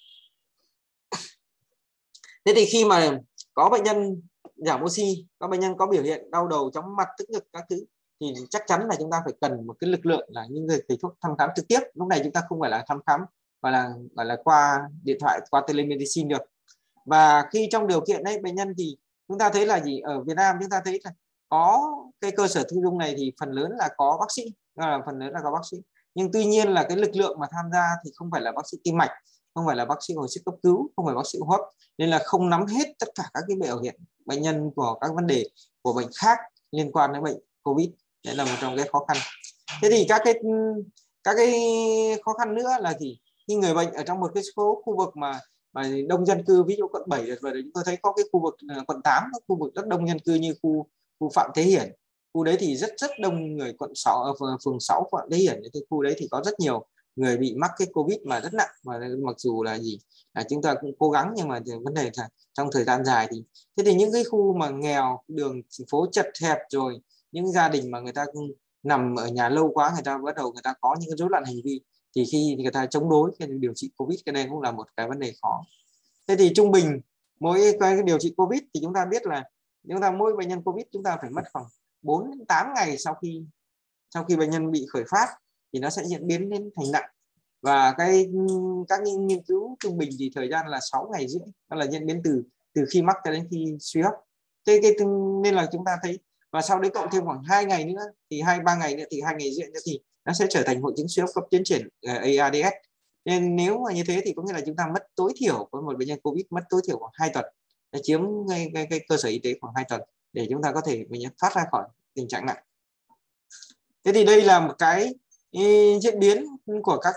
Thế thì khi mà có bệnh nhân giảm oxy, có bệnh nhân có biểu hiện đau đầu, chóng mặt, tức ngực các thứ, thì chắc chắn là chúng ta phải cần một cái lực lượng là những người thầy thuốc thăm khám trực tiếp. Lúc này chúng ta không phải là thăm khám và là qua điện thoại, qua telemedicine được. Và khi trong điều kiện đấy bệnh nhân thì chúng ta thấy là gì, ở Việt Nam chúng ta thấy là có cái cơ sở thu dung này thì phần lớn là có bác sĩ, phần lớn là có bác sĩ. Nhưng tuy nhiên là cái lực lượng mà tham gia thì không phải là bác sĩ tim mạch, không phải là bác sĩ hồi sức cấp cứu, không phải bác sĩ hô hấp, nên là không nắm hết tất cả các cái biểu hiện bệnh nhân của các vấn đề của bệnh khác liên quan đến bệnh Covid. Đấy là một trong cái khó khăn. Thế thì các cái khó khăn nữa là gì, khi người bệnh ở trong một cái số khu vực mà đông dân cư, ví dụ quận 7 rồi chúng tôi thấy có cái khu vực quận 8, các khu vực rất đông dân cư như khu Phạm Thế Hiển, khu đấy thì rất đông người. Quận 6, phường 6 Phạm Thế Hiển, cái khu đấy thì có rất nhiều người bị mắc cái Covid mà rất nặng, mà mặc dù là gì là chúng ta cũng cố gắng, nhưng mà vấn đề là trong thời gian dài thì thế thì những cái khu mà nghèo, đường phố chật hẹp, rồi những gia đình mà người ta nằm ở nhà lâu quá, người ta bắt đầu người ta có những cái rối loạn hành vi, thì khi người ta chống đối khi điều trị COVID, cái này cũng là một cái vấn đề khó. Thế thì trung bình mỗi cái điều trị COVID thì chúng ta biết là mỗi bệnh nhân COVID chúng ta phải mất khoảng 4 đến 8 ngày sau khi bệnh nhân bị khởi phát thì nó sẽ diễn biến đến thành nặng. Và các nghiên cứu trung bình thì thời gian là 6 ngày rưỡi, đó là diễn biến từ khi mắc cho đến khi suy hấp. Nên là chúng ta thấy, và sau đấy cộng thêm khoảng 2 ngày nữa thì 2-3 ngày nữa thì 2 ngày rưỡi nữa thì nó sẽ trở thành hội chứng suy hấp cấp tiến triển ARDS. Nên nếu mà như thế thì có nghĩa là chúng ta mất tối thiểu, với một bệnh nhân COVID mất tối thiểu khoảng 2 tuần, để chiếm cái cơ sở y tế khoảng 2 tuần để chúng ta có thể bệnh nhân thoát ra khỏi tình trạng nặng. Thế thì đây là một cái diễn biến của các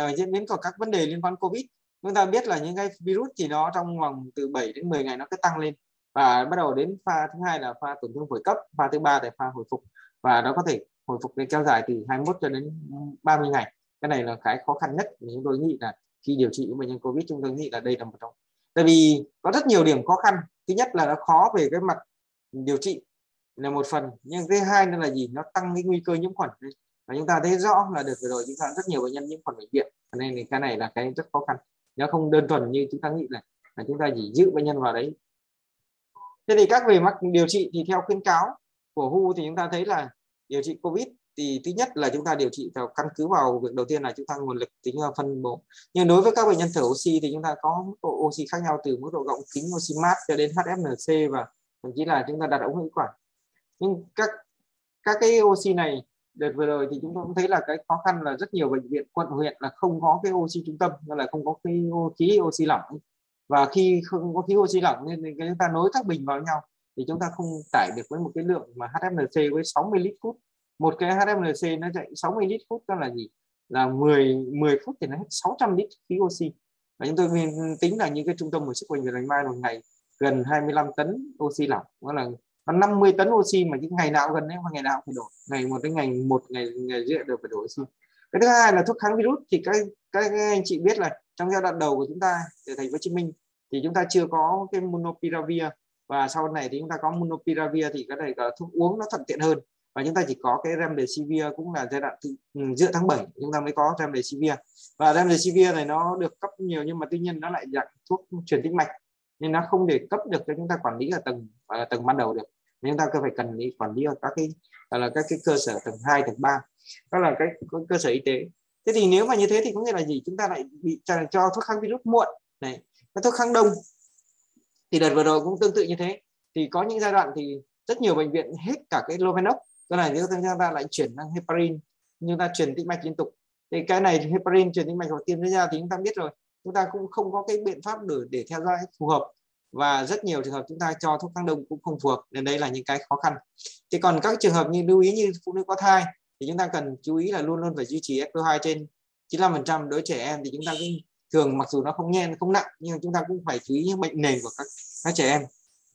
vấn đề liên quan COVID. Chúng ta biết là những cái virus thì nó trong vòng từ 7 đến 10 ngày nó cứ tăng lên, và bắt đầu đến pha thứ hai là pha tổn thương phổi cấp, pha thứ ba là pha hồi phục, và nó có thể hồi phục đến kéo dài từ 21 cho đến 30 ngày. Cái này là cái khó khăn nhất mà chúng tôi nghĩ là khi điều trị bệnh nhân COVID, chúng tôi nghĩ là đây là một trong. Tại vì có rất nhiều điểm khó khăn. Thứ nhất là nó khó về cái mặt điều trị là một phần, nhưng thứ hai nữa là gì, nó tăng cái nguy cơ nhiễm khuẩn. Và chúng ta thấy rõ là đợt vừa rồi chúng ta rất nhiều bệnh nhân nhiễm khuẩn bệnh viện, nên cái này là cái rất khó khăn. Nó không đơn thuần như chúng ta nghĩ là chúng ta chỉ giữ bệnh nhân vào đấy. Thế thì các về mặt điều trị thì theo khuyến cáo của WHO thì chúng ta thấy là điều trị COVID thì thứ nhất là chúng ta điều trị theo căn cứ vào việc đầu tiên là chúng ta nguồn lực tính phân bổ. Nhưng đối với các bệnh nhân thở oxy thì chúng ta có mức độ oxy khác nhau, từ mức độ gọng kính oxy mát cho đến HFNC, và thậm chí là chúng ta đặt ống hữu quản. Nhưng các cái oxy này đợt vừa rồi thì chúng tôi cũng thấy là cái khó khăn là rất nhiều bệnh viện quận huyện là không có cái oxy trung tâm, nên là không có cái khí oxy lỏng, và khi không có khí oxy lỏng nên chúng ta nối các bình vào nhau thì chúng ta không tải được với một cái lượng mà HFNC với 60 lít phút. Một cái HFNC nó chạy 60 lít phút, đó là gì, là 10 phút thì nó hết 600 lít khí oxy. Và chúng tôi tính là những cái trung tâm hồi sức bệnh viện Bạch Mai một ngày gần 25 tấn oxy lỏng, đó là 50 tấn oxy mà những ngày nào gần đấy, mà ngày nào phải đổ, ngày rưỡi đều phải đổ oxy. Cái thứ hai là thuốc kháng virus, thì các anh chị biết là trong giai đoạn đầu của chúng ta ở Thành phố Hồ Chí Minh thì chúng ta chưa có cái Monopiravir, và sau này thì chúng ta có Monopiravir thì cái này là thuốc uống nó thuận tiện hơn, và chúng ta chỉ có cái Remdesivir, cũng là giai đoạn giữa tháng 7 chúng ta mới có Remdesivir. Và Remdesivir này nó được cấp nhiều, nhưng mà tuy nhiên nó lại dạng thuốc truyền tĩnh mạch nên nó không để cấp được cho chúng ta quản lý ở tầng ban đầu được, nên chúng ta phải cần quản lý ở các cái cơ sở tầng 2, tầng 3, đó là cái cơ sở y tế. Thế thì nếu mà như thế thì có nghĩa là gì, chúng ta lại bị cho thuốc kháng virus muộn này. Cái thuốc kháng đông thì đợt vừa rồi cũng tương tự như thế, thì có những giai đoạn thì rất nhiều bệnh viện hết cả cái Lovenox, tức là chúng ta lại chuyển sang heparin, chúng ta truyền tĩnh mạch liên tục. Thì cái này heparin truyền tĩnh mạch hoặc tiêm ra thì chúng ta biết rồi, chúng ta cũng không có cái biện pháp để theo dõi phù hợp, và rất nhiều trường hợp chúng ta cho thuốc kháng đông cũng không phù hợp, nên đấy là những cái khó khăn. Thì còn các trường hợp như lưu ý như phụ nữ có thai thì chúng ta cần chú ý là luôn luôn phải duy trì FO2 trên 95%. Đối với trẻ em thì chúng ta cũng thường, mặc dù nó không nhẹ không nặng, nhưng chúng ta cũng phải chú ý những bệnh nền của các trẻ em.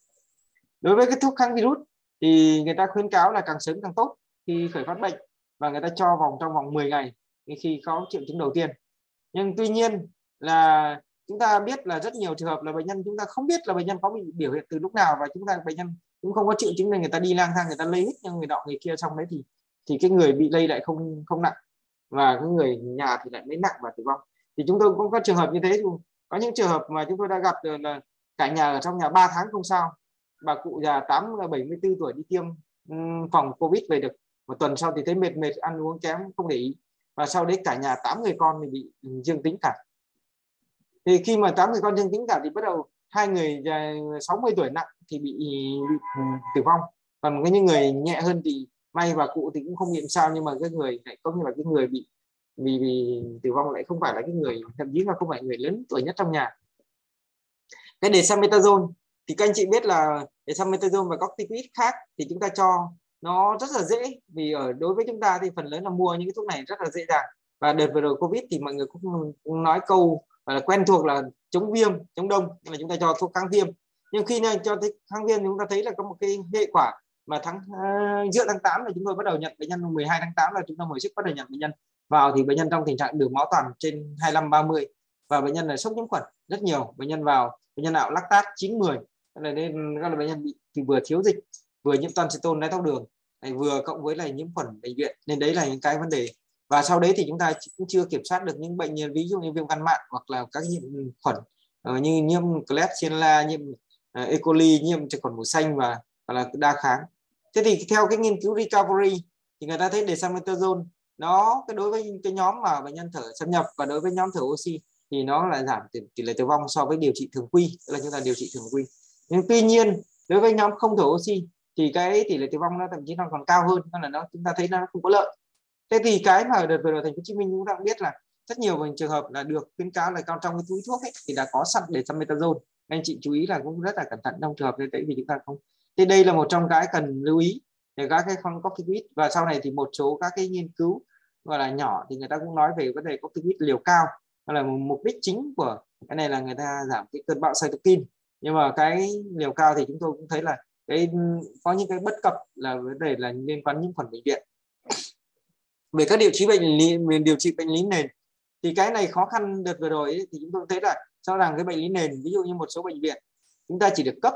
Đối với cái thuốc kháng virus thì người ta khuyến cáo là càng sớm càng tốt khi khởi phát bệnh, và người ta cho trong vòng 10 ngày khi có triệu chứng đầu tiên. Nhưng tuy nhiên là chúng ta biết là rất nhiều trường hợp là bệnh nhân chúng ta không biết là bệnh nhân có bị biểu hiện từ lúc nào, và bệnh nhân cũng không có triệu chứng nên người ta đi lang thang, người ta lây hết cho người nọ người kia, xong đấy thì cái người bị lây lại không nặng, và cái người nhà thì lại mới nặng và tử vong. Thì chúng tôi cũng có trường hợp như thế. Có những trường hợp mà chúng tôi đã gặp là cả nhà ở trong nhà 3 tháng không sao, bà cụ già 74 tuổi đi tiêm phòng Covid về được một tuần sau thì thấy mệt, ăn uống kém, không để ý, và sau đấy cả nhà 8 người con thì bị dương tính cả. Thì khi mà 8 người con dương tính cả thì bắt đầu 2 người 60 tuổi nặng thì bị tử vong, còn những người nhẹ hơn thì may bà cụ thì cũng không bị sao, nhưng mà cái người lại có như là cái người bị tử vong lại không phải là cái người, thậm chí là không phải người lớn tuổi nhất trong nhà. Cái dexamethasone thì các anh chị biết là dexamethasone và corticoid khác thì chúng ta cho nó rất là dễ, vì đối với chúng ta thì phần lớn là mua những cái thuốc này rất là dễ dàng. Và đợt vừa rồi Covid thì mọi người cũng nói câu quen thuộc là chống viêm, chống đông, là chúng ta cho thuốc kháng viêm. Nhưng khi cho kháng viêm thì chúng ta thấy là có một cái hệ quả mà giữa tháng 8 là chúng tôi bắt đầu nhận bệnh nhân, 12 tháng 8 là trung tâm hồi sức bắt đầu nhận bệnh nhân vào, thì bệnh nhân trong tình trạng đường máu toàn trên 25-30, và bệnh nhân là sốc nhiễm khuẩn rất nhiều. Bệnh nhân vào, bệnh nhân nào lactat 9-10, nên là bệnh nhân bị thì vừa thiếu dịch vừa nhiễm toan xê tôn, đái tháo đường, vừa cộng với là nhiễm khuẩn bệnh viện, nên đấy là những cái vấn đề. Và sau đấy thì chúng ta cũng chưa kiểm soát được những bệnh ví dụ như viêm gan mạn hoặc là các nhiễm khuẩn như nhiễm Klebsiella, nhiễm E. coli, nhiễm trực khuẩn màu xanh và là đa kháng. Thế thì theo cái nghiên cứu recovery thì người ta thấy dexamethasone nó đối với cái nhóm mà bệnh nhân thở xâm nhập và đối với nhóm thở oxy thì nó lại giảm tỷ lệ tử vong so với điều trị thường quy, tức là chúng ta điều trị thường quy. Nhưng tuy nhiên đối với nhóm không thở oxy thì cái tỷ lệ tử vong nó thậm chí nó còn cao hơn, nên là chúng ta thấy nó không có lợi. Thế thì cái mà đợt vừa rồi Thành phố Hồ Chí Minh cũng đã biết là rất nhiều trường hợp là được khuyến cáo là trong cái túi thuốc ấy, thì đã có sẵn dexamethasone. Anh chị chú ý là cũng rất là cẩn thận trong trường hợp như thế vì chúng ta không. Thế đây là một trong cái cần lưu ý để các cái corticoid. Và sau này thì một số các cái nghiên cứu gọi là nhỏ thì người ta cũng nói về vấn đề corticoid liều cao, là mục đích chính của cái này là người ta giảm cái cơn bão cytokine. Nhưng mà cái liều cao thì chúng tôi cũng thấy là có những cái bất cập là vấn đề là liên quan nhiễm khuẩn bệnh viện. Về các điều trị bệnh lý nền thì cái này khó khăn. Đợt vừa rồi ấy, thì chúng tôi thấy là cho rằng cái bệnh lý nền, ví dụ như một số bệnh viện chúng ta chỉ được cấp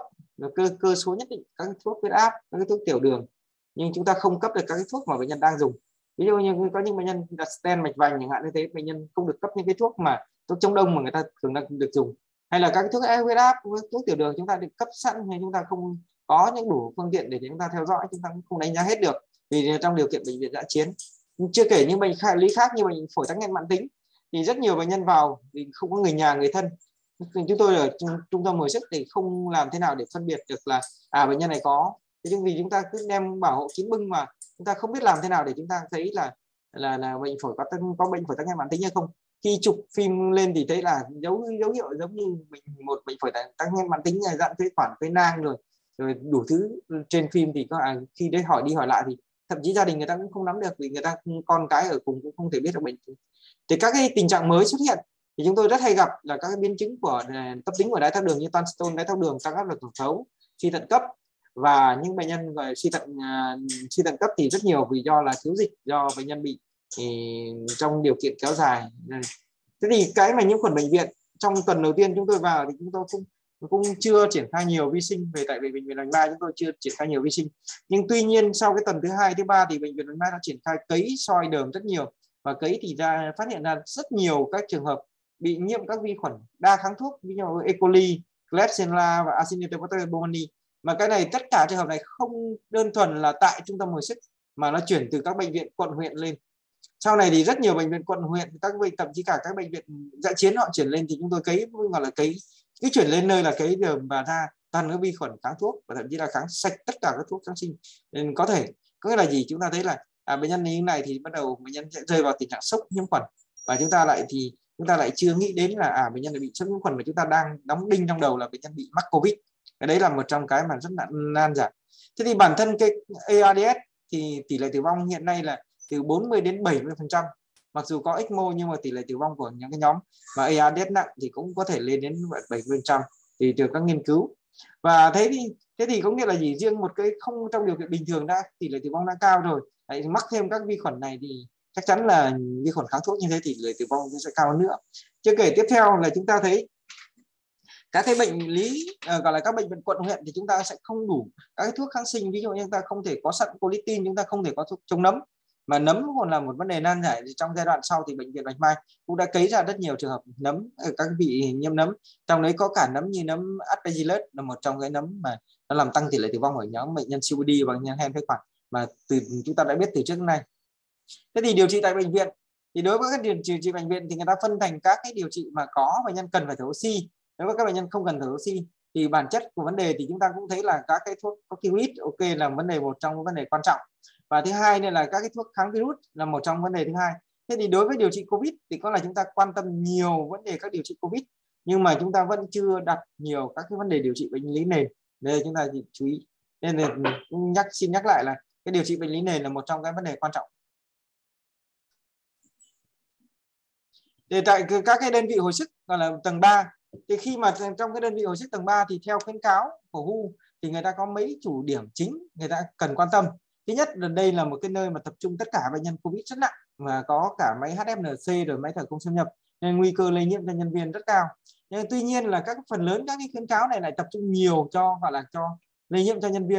cơ số nhất định các thuốc huyết áp, các thuốc tiểu đường, nhưng chúng ta không cấp được các cái thuốc mà bệnh nhân đang dùng. Ví dụ như có những bệnh nhân đặt stent mạch vành chẳng hạn, như thế bệnh nhân không được cấp những cái thuốc chống đông mà người ta thường được dùng, hay là các cái thuốc huyết áp, thuốc tiểu đường chúng ta được cấp sẵn, hay chúng ta không có những đủ phương tiện để chúng ta theo dõi, chúng ta cũng không đánh giá hết được vì trong điều kiện bệnh viện dã chiến. Chưa kể những bệnh lý khác như bệnh phổi tắc nghẽn mãn tính thì rất nhiều bệnh nhân vào vì không có người nhà người thân. Chúng tôi ở trung tâm hồi sức thì không làm thế nào để phân biệt được là bệnh nhân này có. Thế nhưng vì chúng ta cứ đem bảo hộ kín bưng mà chúng ta không biết làm thế nào để chúng ta thấy là bệnh phổi có bệnh phổi tắc nghẽn mãn tính hay không. Khi chụp phim lên thì thấy là dấu hiệu giống như một bệnh phổi tắc nghẽn mãn tính này, dạng phế quản, phế nang rồi đủ thứ trên phim thì khi đấy hỏi đi hỏi lại thì thậm chí gia đình người ta cũng không nắm được vì người ta con cái ở cùng cũng không thể biết được bệnh. Thì các cái tình trạng mới xuất hiện thì chúng tôi rất hay gặp là các cái biến chứng của cấp tính của đái tháo đường như toan stone, đái tháo đường, tăng áp lực tổng thấu, suy thận cấp. Và những bệnh nhân về suy thận cấp thì rất nhiều vì do là thiếu dịch, do bệnh nhân bị trong điều kiện kéo dài. Thế thì cái mà nhiễm khuẩn bệnh viện trong tuần đầu tiên chúng tôi vào thì chúng tôi cũng chưa triển khai nhiều vi sinh. Tại vì bệnh viện Bạch Mai chúng tôi chưa triển khai nhiều vi sinh, nhưng tuy nhiên sau cái tuần thứ 2, thứ 3 thì bệnh viện Bạch Mai đã triển khai cấy soi đờm rất nhiều, và cấy thì phát hiện ra rất nhiều các trường hợp bị nhiễm các vi khuẩn đa kháng thuốc, ví dụ E. coli, Klebsiella và Acinetobacter baumannii. Mà cái này tất cả trường hợp này không đơn thuần là tại trung tâm hồi sức mà nó chuyển từ các bệnh viện quận huyện lên. Sau này thì rất nhiều bệnh viện quận huyện, thậm chí cả các bệnh viện dã chiến họ chuyển lên thì chúng tôi cấy, gọi là cấy cái chuyển lên nơi là cấy đờm và ra toàn các vi khuẩn kháng thuốc và thậm chí là kháng sạch tất cả các thuốc kháng sinh. Nên có nghĩa là gì, chúng ta thấy là bệnh nhân như này thì bắt đầu bệnh nhân sẽ rơi vào tình trạng sốc nhiễm khuẩn, và chúng ta lại chưa nghĩ đến là bệnh nhân bị sốc nhiễm khuẩn mà chúng ta đang đóng đinh trong đầu là bệnh nhân bị mắc Covid. Cái đấy là một trong cái mà rất là nan giải. Thế thì bản thân cái ARDS thì tỷ lệ tử vong hiện nay là từ 40 đến 70%. Mặc dù có ECMO nhưng mà tỷ lệ tử vong của những cái nhóm mà ARDS nặng thì cũng có thể lên đến 70% tùy từ các nghiên cứu. Và thế thì có nghĩa là gì, riêng một cái không trong điều kiện bình thường đã tỷ lệ tử vong đã cao rồi, mắc thêm các vi khuẩn này thì chắc chắn là vi khuẩn kháng thuốc như thế thì tỷ lệ tử vong sẽ cao hơn nữa. Chưa kể tiếp theo là chúng ta thấy các cái bệnh lý gọi là các bệnh viện quận huyện thì chúng ta sẽ không đủ các cái thuốc kháng sinh. Ví dụ như chúng ta không thể có sẵn colistin, chúng ta không thể có thuốc chống nấm, mà nấm còn là một vấn đề nan giải. Trong giai đoạn sau thì bệnh viện Bạch Mai cũng đã cấy ra rất nhiều trường hợp nấm, các vị nhiễm nấm, trong đấy có cả nấm như nấm Aspergillus, là một trong cái nấm mà nó làm tăng tỷ lệ tử vong ở nhóm bệnh nhân COPD và bệnh nhân hen phế quản mà chúng ta đã biết từ trước đến nay. Thế thì điều trị tại bệnh viện thì đối với các điều trị bệnh viện thì người ta phân thành các cái điều trị mà có bệnh nhân cần phải thở oxy. Đối với các bệnh nhân không cần thở oxy thì bản chất của vấn đề thì chúng ta cũng thấy là các cái thuốc corticoid ok là vấn đề một trong những vấn đề quan trọng, và thứ hai nên là các cái thuốc kháng virus là một trong vấn đề thứ hai. Thế thì đối với điều trị Covid thì có là chúng ta quan tâm nhiều vấn đề các điều trị Covid, nhưng mà chúng ta vẫn chưa đặt nhiều các cái vấn đề điều trị bệnh lý nền. Đây chúng ta thì chú ý, nên là xin nhắc lại là cái điều trị bệnh lý nền là một trong cái vấn đề quan trọng. Thì tại các cái đơn vị hồi sức gọi là tầng 3 thì khi mà trong cái đơn vị hồi sức tầng 3 thì theo khuyến cáo của WHO thì người ta có mấy chủ điểm chính người ta cần quan tâm. Thứ nhất là đây là một cái nơi mà tập trung tất cả bệnh nhân Covid rất nặng và có cả máy HFNC rồi máy thở không xâm nhập, nên nguy cơ lây nhiễm cho nhân viên rất cao. Nhưng tuy nhiên là các phần lớn các cái khuyến cáo này lại tập trung nhiều cho gọi là cho lây nhiễm cho nhân viên.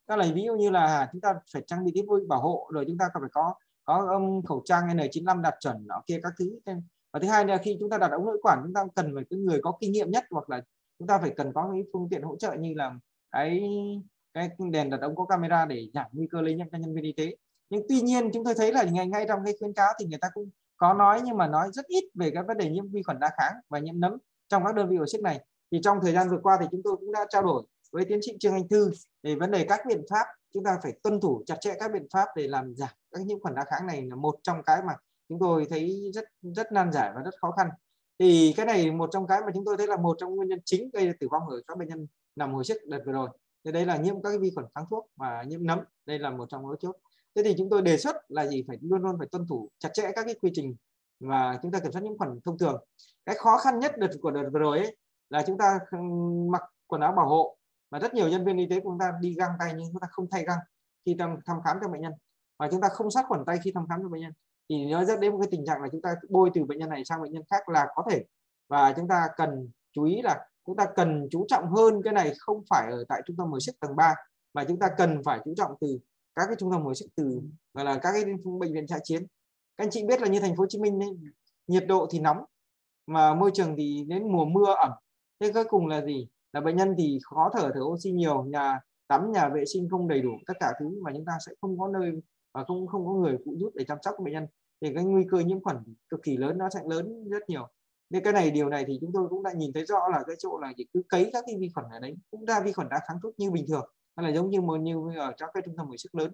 Đó là ví dụ như là chúng ta phải trang bị thiết bị bảo hộ, rồi chúng ta cần phải có khẩu trang N95 đạt chuẩn nọ kia các thứ. Và thứ hai là khi chúng ta đặt ống nội quản, chúng ta cần phải cái người có kinh nghiệm nhất, hoặc là chúng ta phải cần có cái phương tiện hỗ trợ như là cái đèn đặt ống có camera để giảm nguy cơ lây nhiễm cho nhân viên y tế. Nhưng tuy nhiên chúng tôi thấy là ngay trong cái khuyến cáo thì người ta cũng có nói, nhưng mà nói rất ít về các vấn đề nhiễm vi khuẩn đa kháng và nhiễm nấm trong các đơn vị hồi sức này. Thì trong thời gian vừa qua thì chúng tôi cũng đã trao đổi với tiến sĩ Trương Anh Thư về vấn đề các biện pháp chúng ta phải tuân thủ chặt chẽ các biện pháp để làm giảm các nhiễm khuẩn đa kháng này, là một trong cái mà chúng tôi thấy rất nan giải và rất khó khăn. Thì cái này một trong cái mà chúng tôi thấy là một trong nguyên nhân chính gây tử vong ở các bệnh nhân nằm hồi sức đợt vừa rồi. Thế đấy là nhiễm các vi khuẩn kháng thuốc và nhiễm nấm, đây là một trong mấu chốt. Thế thì chúng tôi đề xuất là gì, phải luôn luôn phải tuân thủ chặt chẽ các cái quy trình và chúng ta kiểm soát nhiễm khuẩn thông thường. Cái khó khăn nhất đợt vừa rồi ấy, là chúng ta mặc quần áo bảo hộ và rất nhiều nhân viên y tế của chúng ta đi găng tay nhưng chúng ta không thay găng khi thăm khám cho bệnh nhân, và chúng ta không sát khuẩn tay khi thăm khám cho bệnh nhân, thì nó dẫn đến một cái tình trạng là chúng ta bôi từ bệnh nhân này sang bệnh nhân khác là có thể. Và chúng ta cần chú ý là chúng ta cần chú trọng hơn cái này, không phải ở tại trung tâm hồi sức tầng 3, mà chúng ta cần phải chú trọng từ các cái trung tâm hồi sức, từ gọi là các cái bệnh viện dã chiến. Các anh chị biết là như thành phố Hồ Chí Minh ấy, nhiệt độ thì nóng mà môi trường thì đến mùa mưa ẩm. Thế cuối cùng là gì? Là bệnh nhân thì khó thở oxy nhiều, nhà tắm nhà vệ sinh không đầy đủ tất cả thứ, mà chúng ta sẽ không có nơi và không có người phụ giúp để chăm sóc bệnh nhân, thì cái nguy cơ nhiễm khuẩn cực kỳ lớn, nó sẽ lớn rất nhiều. Nên cái này, điều này thì chúng tôi cũng đã nhìn thấy rõ là cái chỗ là chỉ cứ cấy các cái vi khuẩn ở đấy, cũng ra vi khuẩn đa kháng thuốc như bình thường, hay là giống như ở các cái trung tâm hồi sức lớn.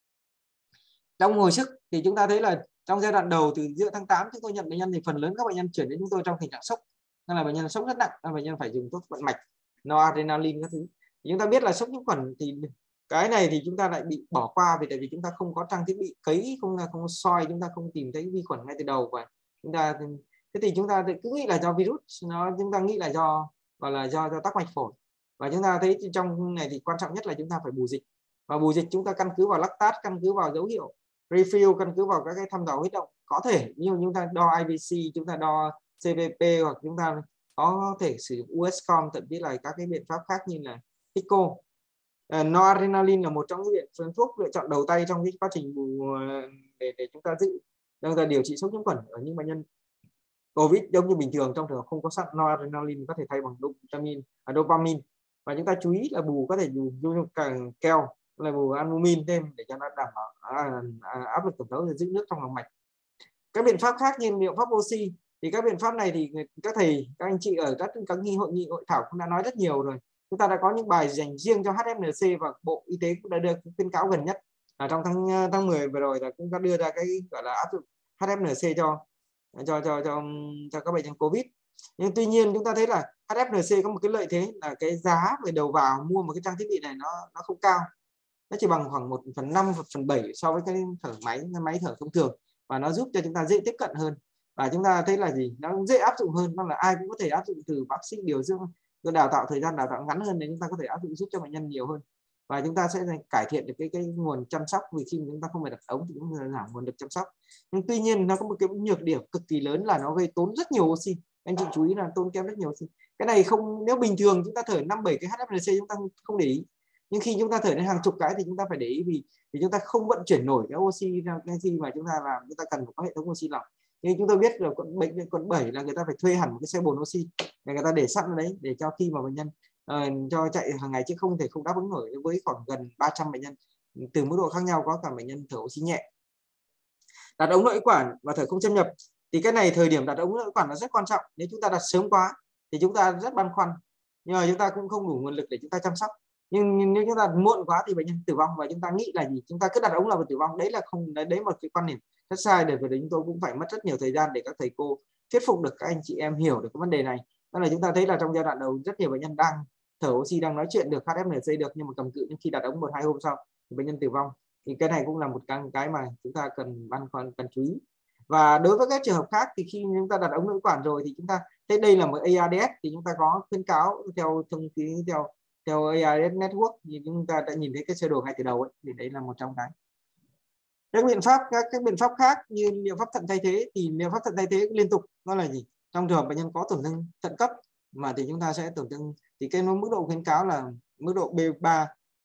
Trong hồi sức thì chúng ta thấy là trong giai đoạn đầu từ giữa tháng 8 chúng tôi nhận bệnh nhân thì phần lớn các bệnh nhân chuyển đến chúng tôi trong tình trạng sốc, nên là bệnh nhân sốc rất nặng, là bệnh nhân phải dùng thuốc vận mạch, noradrenaline các thứ. Thì chúng ta biết là sốc nhiễm khuẩn thì cái này thì chúng ta lại bị bỏ qua, vì tại vì chúng ta không có trang thiết bị cấy, không soi, chúng ta không tìm thấy vi khuẩn ngay từ đầu, và chúng ta thế thì chúng ta cứ nghĩ là do virus, chúng ta nghĩ là gọi là do tắc mạch phổi. Và chúng ta thấy trong này thì quan trọng nhất là chúng ta phải bù dịch, và bù dịch chúng ta căn cứ vào lactat, căn cứ vào dấu hiệu refill, căn cứ vào các cái thăm dò huyết động có thể, như chúng ta đo IVC, chúng ta đo CVP, hoặc chúng ta có thể sử dụng USCOM, thậm chí là các cái biện pháp khác như là PICO. Noradrenaline là một trong những biện thuốc lựa chọn đầu tay trong cái quá trình để chúng ta chúng ta điều trị sốc nhiễm khuẩn ở những bệnh nhân COVID giống như bình thường. Trong trường hợp không có sẵn noradrenaline có thể thay bằng dopamine, và chúng ta chú ý là bù có thể dùng keo, là bù albumin thêm để cho nó đảm bảo áp lực tổng thấu và giữ nước trong lòng mạch. Các biện pháp khác như liệu pháp oxy, thì các biện pháp này thì các anh chị ở các hội nghị hội thảo cũng đã nói rất nhiều rồi. Chúng ta đã có những bài dành riêng cho HFNC, và Bộ Y tế cũng đã đưa khuyến cáo gần nhất là trong tháng 10 vừa rồi là cũng đã đưa ra cái gọi là áp dụng HFNC cho các bệnh nhân COVID. Nhưng tuy nhiên chúng ta thấy là HFNC có một cái lợi thế là cái giá về đầu vào mua một cái trang thiết bị này nó không cao, nó chỉ bằng khoảng 1/5, 1/7 so với cái máy thở thông thường, và nó giúp cho chúng ta dễ tiếp cận hơn. Và chúng ta thấy là gì, nó dễ áp dụng hơn, nó là ai cũng có thể áp dụng, từ bác sĩ điều dưỡng, đào tạo thời gian đào tạo ngắn hơn để chúng ta có thể áp dụng giúp cho bệnh nhân nhiều hơn, và chúng ta sẽ cải thiện được cái nguồn chăm sóc, vì khi chúng ta không phải đặt ống thì cũng giảm nguồn lực chăm sóc. Nhưng tuy nhiên nó có một cái nhược điểm cực kỳ lớn là nó gây tốn rất nhiều oxy. Anh chị chú ý là tốn kém rất nhiều oxy. Cái này không, nếu bình thường chúng ta thở 5-7 cái HFNC chúng ta không để ý, nhưng khi chúng ta thở đến hàng chục cái thì chúng ta phải để ý, vì chúng ta không vận chuyển nổi cái oxy ra cái gì mà chúng ta làm, chúng ta cần phải có hệ thống oxy lỏng. Nhưng chúng tôi biết là bệnh viện quận 7 là người ta phải thuê hẳn một cái xe bồn oxy để người ta để sẵn ở đấy, để cho khi mà bệnh nhân cho chạy hàng ngày, chứ không thể không đáp ứng nổi với khoảng gần 300 bệnh nhân từ mức độ khác nhau, có cả bệnh nhân thở oxy nhẹ. Đặt ống nội quản và thở không xâm nhập, thì cái này thời điểm đặt ống nội quản là rất quan trọng. Nếu chúng ta đặt sớm quá thì chúng ta rất băn khoăn, nhưng mà chúng ta cũng không đủ nguồn lực để chúng ta chăm sóc. Nhưng nếu chúng ta muộn quá thì bệnh nhân tử vong, và chúng ta nghĩ là gì, chúng ta cứ đặt ống là tử vong. Đấy là không, đấy một cái quan điểm rất sai. Để với đấy chúng tôi cũng phải mất rất nhiều thời gian để các thầy cô thuyết phục được các anh chị em hiểu được cái vấn đề này. Đó là chúng ta thấy là trong giai đoạn đầu rất nhiều bệnh nhân đang thở oxy, đang nói chuyện được, HFNC được, nhưng mà cầm cự, nhưng khi đặt ống 1-2 hôm sau thì bệnh nhân tử vong. Thì cái này cũng là một cái mà chúng ta cần băn khoăn, cần chú ý. Và đối với các trường hợp khác thì khi chúng ta đặt ống nội quản rồi thì chúng ta thấy đây là một ARDS, thì chúng ta có khuyến cáo theo thông ký theo ARDS Network, thì chúng ta đã nhìn thấy cái sơ đồ ngay từ đầu ấy, thì đấy là một trong cái. Các biện pháp khác như liệu pháp thận thay thế, thì liệu pháp thận thay thế liên tục, nó là gì? Trong trường hợp bệnh nhân có tổn thương thận cấp mà thì chúng ta sẽ tổn thương, thì cái mức độ khuyến cáo là mức độ B3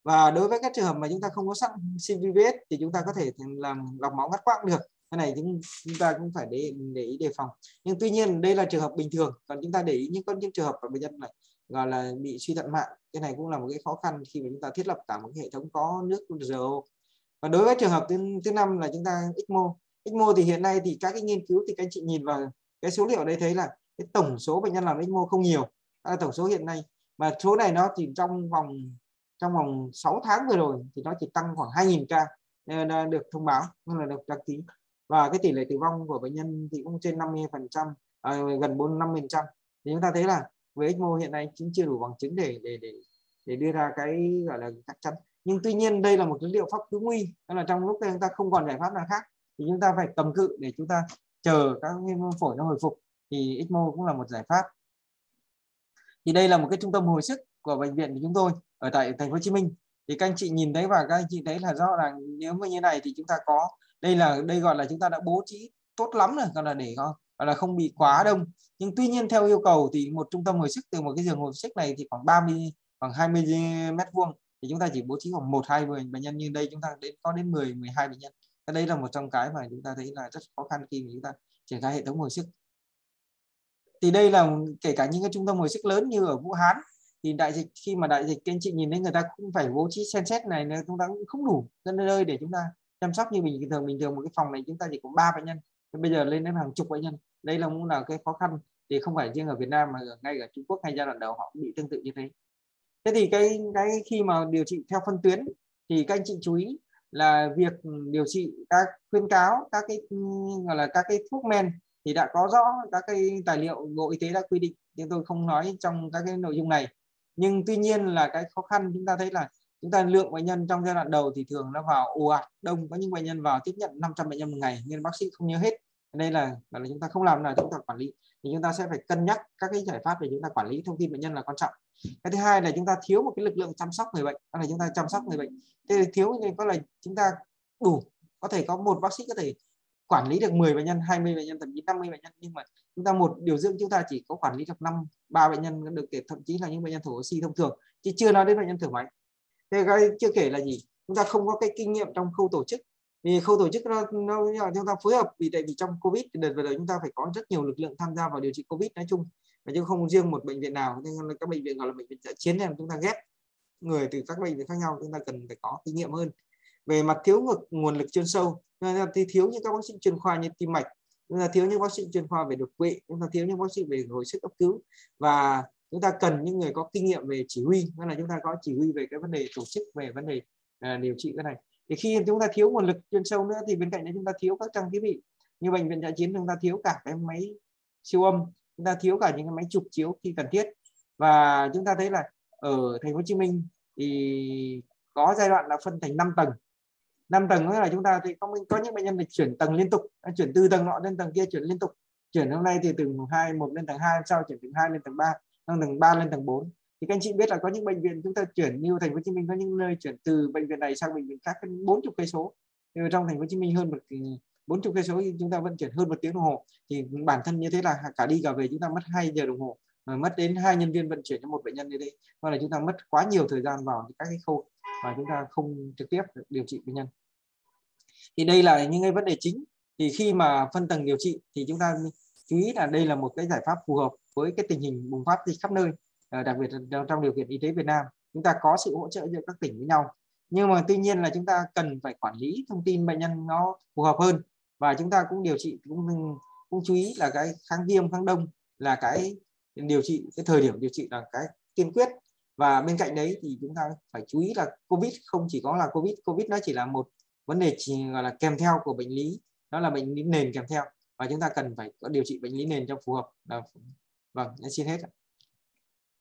Và đối với các trường hợp mà chúng ta không có sẵn CVVS thì chúng ta có thể làm lọc máu ngắt quãng được. Cái này chúng ta cũng phải để ý đề phòng. Nhưng tuy nhiên đây là trường hợp bình thường, còn chúng ta để ý có những trường hợp mà bệnh nhân này gọi là bị suy thận mạng. Cái này cũng là một cái khó khăn khi mà chúng ta thiết lập cả một cái hệ thống có nước RO. Và đối với trường hợp thứ 5 là chúng ta ECMO. ECMO thì hiện nay thì các cái nghiên cứu thì các anh chị nhìn vào cái số liệu đấy thấy là cái tổng số bệnh nhân làm ECMO không nhiều. Tổng số hiện nay mà số này nó chỉ trong vòng 6 tháng vừa rồi thì nó chỉ tăng khoảng 2.000 ca nên được thông báo, nên là được đăng ký. Và cái tỷ lệ tử vong của bệnh nhân thì cũng trên 50%, gần 50%. Thì chúng ta thấy là với ECMO hiện nay cũng chưa đủ bằng chứng để đưa ra cái gọi là chắc chắn. Nhưng tuy nhiên đây là một cái liệu pháp cứu nguy, đó là trong lúc chúng ta không còn giải pháp nào khác thì chúng ta phải cầm cự để chúng ta chờ các phổi nó hồi phục, thì ECMO cũng là một giải pháp. Thì đây là một cái trung tâm hồi sức của bệnh viện của chúng tôi ở tại thành phố Hồ Chí Minh. Thì các anh chị nhìn thấy và các anh chị thấy là rõ ràng nếu mà như này thì chúng ta có đây gọi là chúng ta đã bố trí tốt lắm rồi, còn là để gọi là không bị quá đông. Nhưng tuy nhiên theo yêu cầu thì một trung tâm hồi sức từ một cái giường hồi sức này thì khoảng 20 mét vuông thì chúng ta chỉ bố trí khoảng 1-2 bệnh nhân, như đây chúng ta có đến 10-12 bệnh nhân. Đây là một trong cái mà chúng ta thấy là rất khó khăn khi mà chúng ta triển khai hệ thống hồi sức. Thì đây là kể cả những cái trung tâm hồi sức lớn như ở Vũ Hán thì đại dịch, khi mà đại dịch các anh chị nhìn thấy người ta cũng phải bố trí xem xét này, chúng ta cũng không đủ nơi để chúng ta chăm sóc như bình thường một cái phòng này chúng ta chỉ có 3 bệnh nhân, bây giờ lên đến hàng chục bệnh nhân. Đây là cũng là cái khó khăn, thì không phải riêng ở Việt Nam mà ngay ở Trung Quốc hay giai đoạn đầu họ cũng bị tương tự như thế. Thế thì cái khi mà điều trị theo phân tuyến thì các anh chị chú ý là việc điều trị, các khuyến cáo, các cái gọi là các cái thuốc men thì đã có rõ các cái tài liệu Bộ Y tế đã quy định, nhưng tôi không nói trong các cái nội dung này. Nhưng tuy nhiên là cái khó khăn chúng ta thấy là chúng ta lượng bệnh nhân trong giai đoạn đầu thì thường nó vào ồ ạt đông, có những bệnh nhân vào tiếp nhận 500 bệnh nhân một ngày nhưng bác sĩ không nhớ hết. Đây là chúng ta không làm nào chúng ta quản lý, thì chúng ta sẽ phải cân nhắc các cái giải pháp để chúng ta quản lý thông tin bệnh nhân là quan trọng. Cái thứ hai là chúng ta thiếu một cái lực lượng chăm sóc người bệnh, đó là chúng ta chăm sóc người bệnh. Thế thì thiếu nên có là chúng ta đủ, có thể có một bác sĩ có thể quản lý được 10 bệnh nhân, 20 bệnh nhân, thậm chí 50 bệnh nhân, nhưng mà chúng ta một điều dưỡng chúng ta chỉ có quản lý được 3 bệnh nhân được, thậm chí là những bệnh nhân thở oxy thông thường, chứ chưa nói đến bệnh nhân thở máy. Thế cái chưa kể là gì, chúng ta không có cái kinh nghiệm trong khâu tổ chức. Vì khâu tổ chức nó chúng ta phối hợp, vì tại vì trong Covid thì đợt vừa rồi chúng ta phải có rất nhiều lực lượng tham gia vào điều trị Covid nói chung, chứ không riêng một bệnh viện nào. Nên các bệnh viện gọi là bệnh viện dã chiến nên chúng ta ghép người từ các bệnh viện khác nhau, chúng ta cần phải có kinh nghiệm hơn. Về mặt thiếu nguồn lực chuyên sâu thì thiếu những các bác sĩ chuyên khoa như tim mạch, chúng ta thiếu những bác sĩ chuyên khoa về đột quỵ, chúng ta thiếu những bác sĩ về hồi sức cấp cứu, và chúng ta cần những người có kinh nghiệm về chỉ huy, nên là chúng ta có chỉ huy về cái vấn đề tổ chức, về vấn đề điều trị cái này. Thì khi chúng ta thiếu nguồn lực chuyên sâu nữa thì bên cạnh đấy chúng ta thiếu các trang thiết bị, như bệnh viện dã chiến chúng ta thiếu cả cái máy siêu âm, chúng ta thiếu cả những cái máy chụp chiếu khi cần thiết. Và chúng ta thấy là ở thành phố Hồ Chí Minh thì có giai đoạn là phân thành 5 tầng. 5 tầng là chúng ta thì có những bệnh nhân được chuyển tầng liên tục, chuyển từ tầng nọ lên tầng kia, chuyển liên tục. Chuyển hôm nay thì từ 1 lên tầng 2, sau chuyển từ 2 lên tầng 3, tầng 3 lên tầng 4. Thì các anh chị biết là có những bệnh viện chúng ta chuyển, như thành phố Hồ Chí Minh có những nơi chuyển từ bệnh viện này sang bệnh viện khác 40 cây số. Trong thành phố Hồ Chí Minh hơn 40 cây số chúng ta vẫn chuyển hơn 1 tiếng đồng hồ. Thì bản thân như thế là cả đi cả về chúng ta mất 2 giờ đồng hồ, mà mất đến 2 nhân viên vận chuyển cho một bệnh nhân như thế. Hoặc là chúng ta mất quá nhiều thời gian vào các cái khâu mà chúng ta không trực tiếp điều trị bệnh nhân. Thì đây là những cái vấn đề chính. Thì khi mà phân tầng điều trị thì chúng ta chú ý là đây là một cái giải pháp phù hợp với cái tình hình bùng phát dịch khắp nơi, đặc biệt là trong điều kiện y tế Việt Nam, chúng ta có sự hỗ trợ giữa các tỉnh với nhau. Nhưng mà tuy nhiên là chúng ta cần phải quản lý thông tin bệnh nhân nó phù hợp hơn, và chúng ta cũng điều trị cũng chú ý là cái kháng viêm kháng đông là cái điều trị, cái thời điểm điều trị là cái tiên quyết. Và bên cạnh đấy thì chúng ta phải chú ý là Covid không chỉ có là Covid nó chỉ là một vấn đề gọi là kèm theo của bệnh lý, đó là bệnh lý nền kèm theo, và chúng ta cần phải có điều trị bệnh lý nền cho phù hợp. Vâng, xin hết.